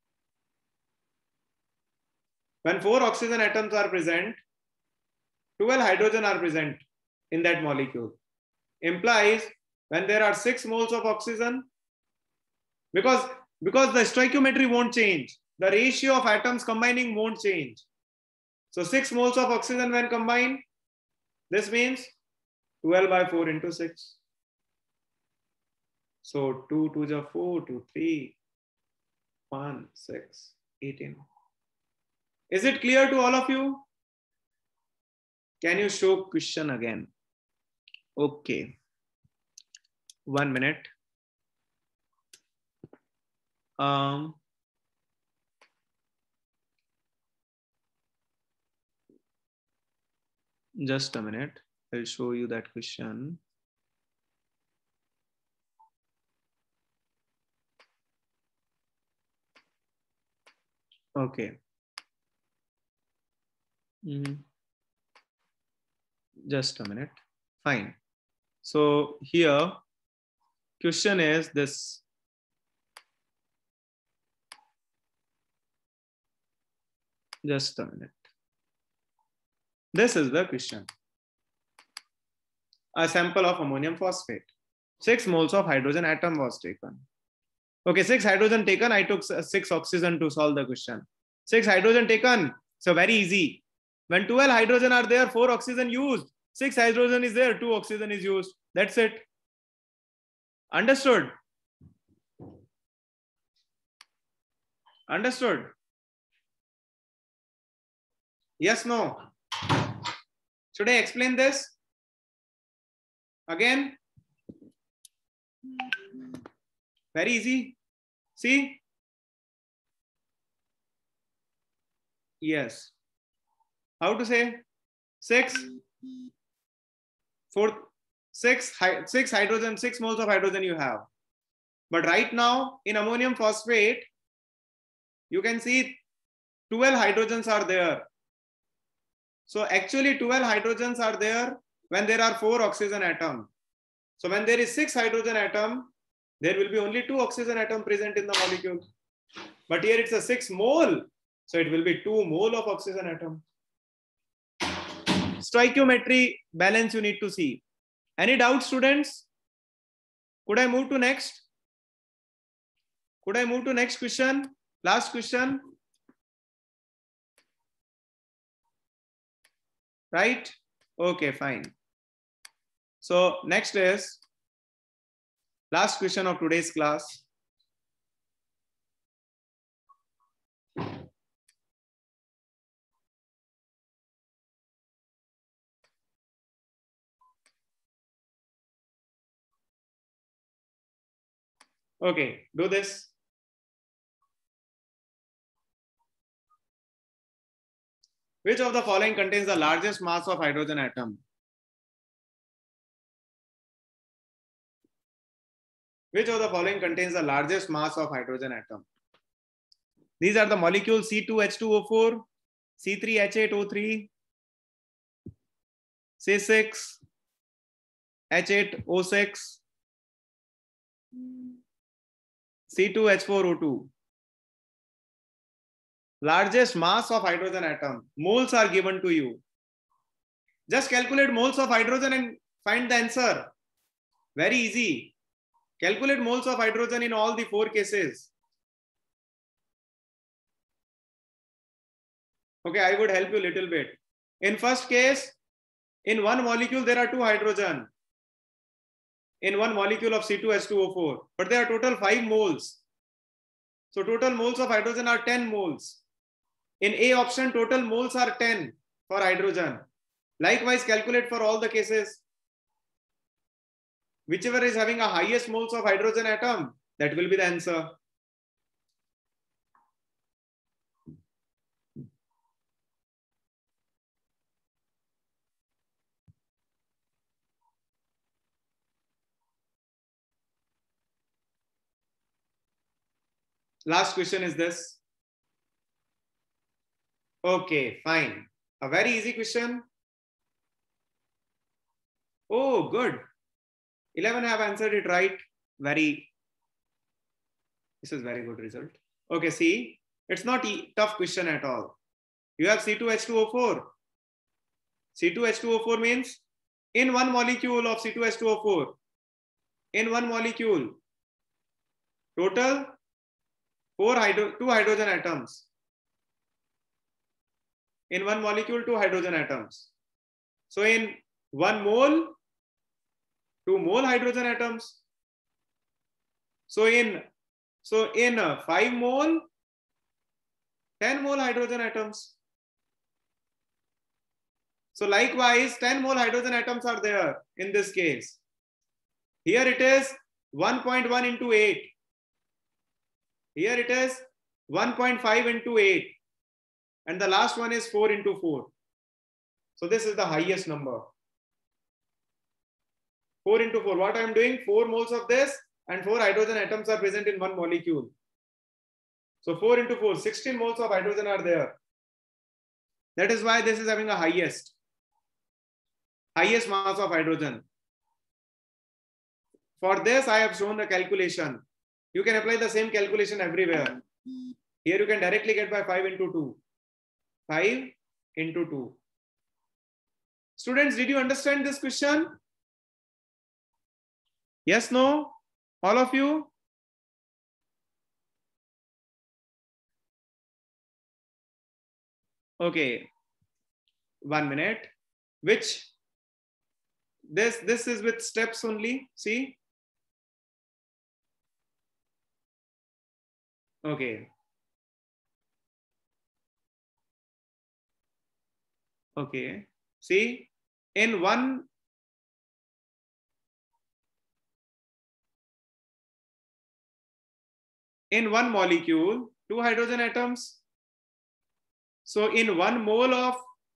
When 4 oxygen atoms are present, 12 hydrogen are present in that molecule. Implies when there are 6 moles of oxygen, because the stoichiometry won't change. The ratio of atoms combining won't change. So 6 moles of oxygen when combined, this means 12 by 4 into 6. So 2 2 is 4, 2 3, 1 6, 18. Is it clear to all of you? Can you show question again? Okay. 1 minute. Just a minute. I'll show you that question. Okay. Just a minute. Fine. So here, question is this. Just a minute. This is the question. A sample of ammonium phosphate. 6 moles of hydrogen atom was taken. Okay, 6 hydrogen taken. I took 6 oxygen to solve the question. 6 hydrogen taken. So very easy. When 12 hydrogen are there, 4 oxygen used. 6 hydrogen is there, 2 oxygen is used. That's it. Understood? Understood? Yes, no? Should I explain this? Again? Very easy. See? Yes. How to say? 6 hydrogen, 6 moles of hydrogen you have. But right now in ammonium phosphate, you can see 12 hydrogens are there. So actually 12 hydrogens are there when there are 4 oxygen atoms. So when there is 6 hydrogen atom, there will be only 2 oxygen atom present in the molecule. But here it's a 6 mole. So it will be 2 mole of oxygen atom. Stoichiometry balance you need to see. Any doubts, students? Could I move to next? Could I move to next question? Last question. Right? Okay, fine. So next is last question of today's class. Okay, do this. Which of the following contains the largest mass of hydrogen atom? Which of the following contains the largest mass of hydrogen atom? These are the molecules C2H2O4, C3H8O3, C6H8O6, C2H4O2. Largest mass of hydrogen atom. Moles are given to you. Just calculate moles of hydrogen and find the answer. Very easy. Calculate moles of hydrogen in all the 4 cases. Okay, I would help you a little bit. In first case, in one molecule, there are 2 hydrogen. In one molecule of C2H2O4. But there are total 5 moles. So total moles of hydrogen are 10 moles. In A option, total moles are 10 for hydrogen. Likewise, calculate for all the cases. Whichever is having a highest moles of hydrogen atom, that will be the answer. Last question is this. Okay, fine. A very easy question. Oh, good. 11 have answered it right. This is very good result. Okay, see, it's not a tough question at all. You have C2H2O4. C2H2O4 means in one molecule of C2H2O4, in one molecule, total 2 hydrogen atoms. In one molecule, 2 hydrogen atoms. So in 1 mole, 2 mole hydrogen atoms. So in 5 mole, 10 mole hydrogen atoms. So likewise, 10 mole hydrogen atoms are there in this case. Here it is 1.1 into 8. Here it is 1.5 into 8. And the last one is 4 into 4. So this is the highest number. 4 into 4. What I am doing? 4 moles of this and 4 hydrogen atoms are present in one molecule. So 4 into 4, 16 moles of hydrogen are there. That is why this is having a highest mass of hydrogen. For this, I have shown the calculation. You can apply the same calculation everywhere. Here you can directly get by 5 into 2. 5 into 2. Students, did you understand this question? Yes, no? All of you? Okay. 1 minute. Which? This is with steps only. See? Okay. Okay. See? In one molecule, 2 hydrogen atoms. So in 1 mole of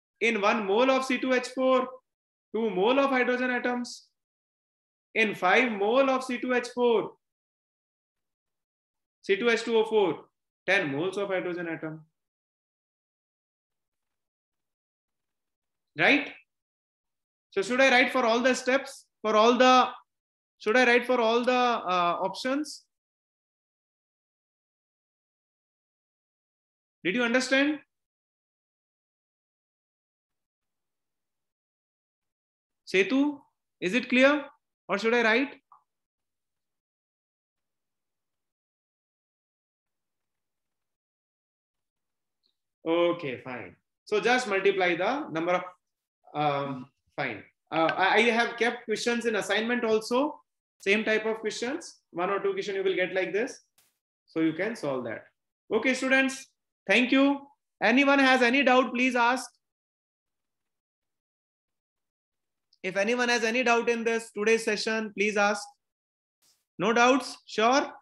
C2H4, 2 mole of hydrogen atoms. In 5 mole of C2H4, C2H2O4, 10 moles of hydrogen atom. Right? So should I write for all the steps, for all the Should I write for all the options? Did you understand? Setu, is it clear or should I write? Okay, fine. So just multiply the number of, fine. I have kept questions in assignment also. Same type of questions. 1 or 2 questions you will get like this. So you can solve that. Okay, students. Thank you. Anyone has any doubt, please ask. If anyone has any doubt in this today's session, please ask. No doubts? Sure?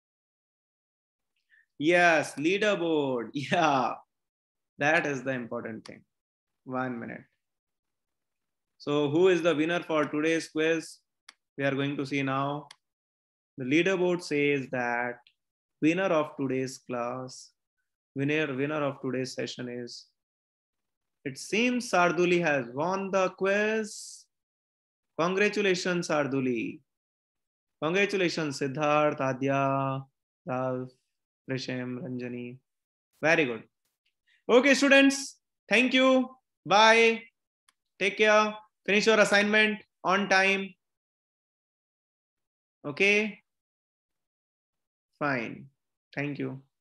Yes, leaderboard. Yeah, that is the important thing. 1 minute. So who is the winner for today's quiz? We are going to see now. The leaderboard says that winner of today's class, winner of today's session is, it seems Sarduli has won the quiz. Congratulations, Sarduli. Congratulations, Siddharth, Adya, Ralph, Prisham, Ranjani. Very good. Okay, students. Thank you. Bye. Take care. Finish your assignment on time. Okay. Fine. Thank you.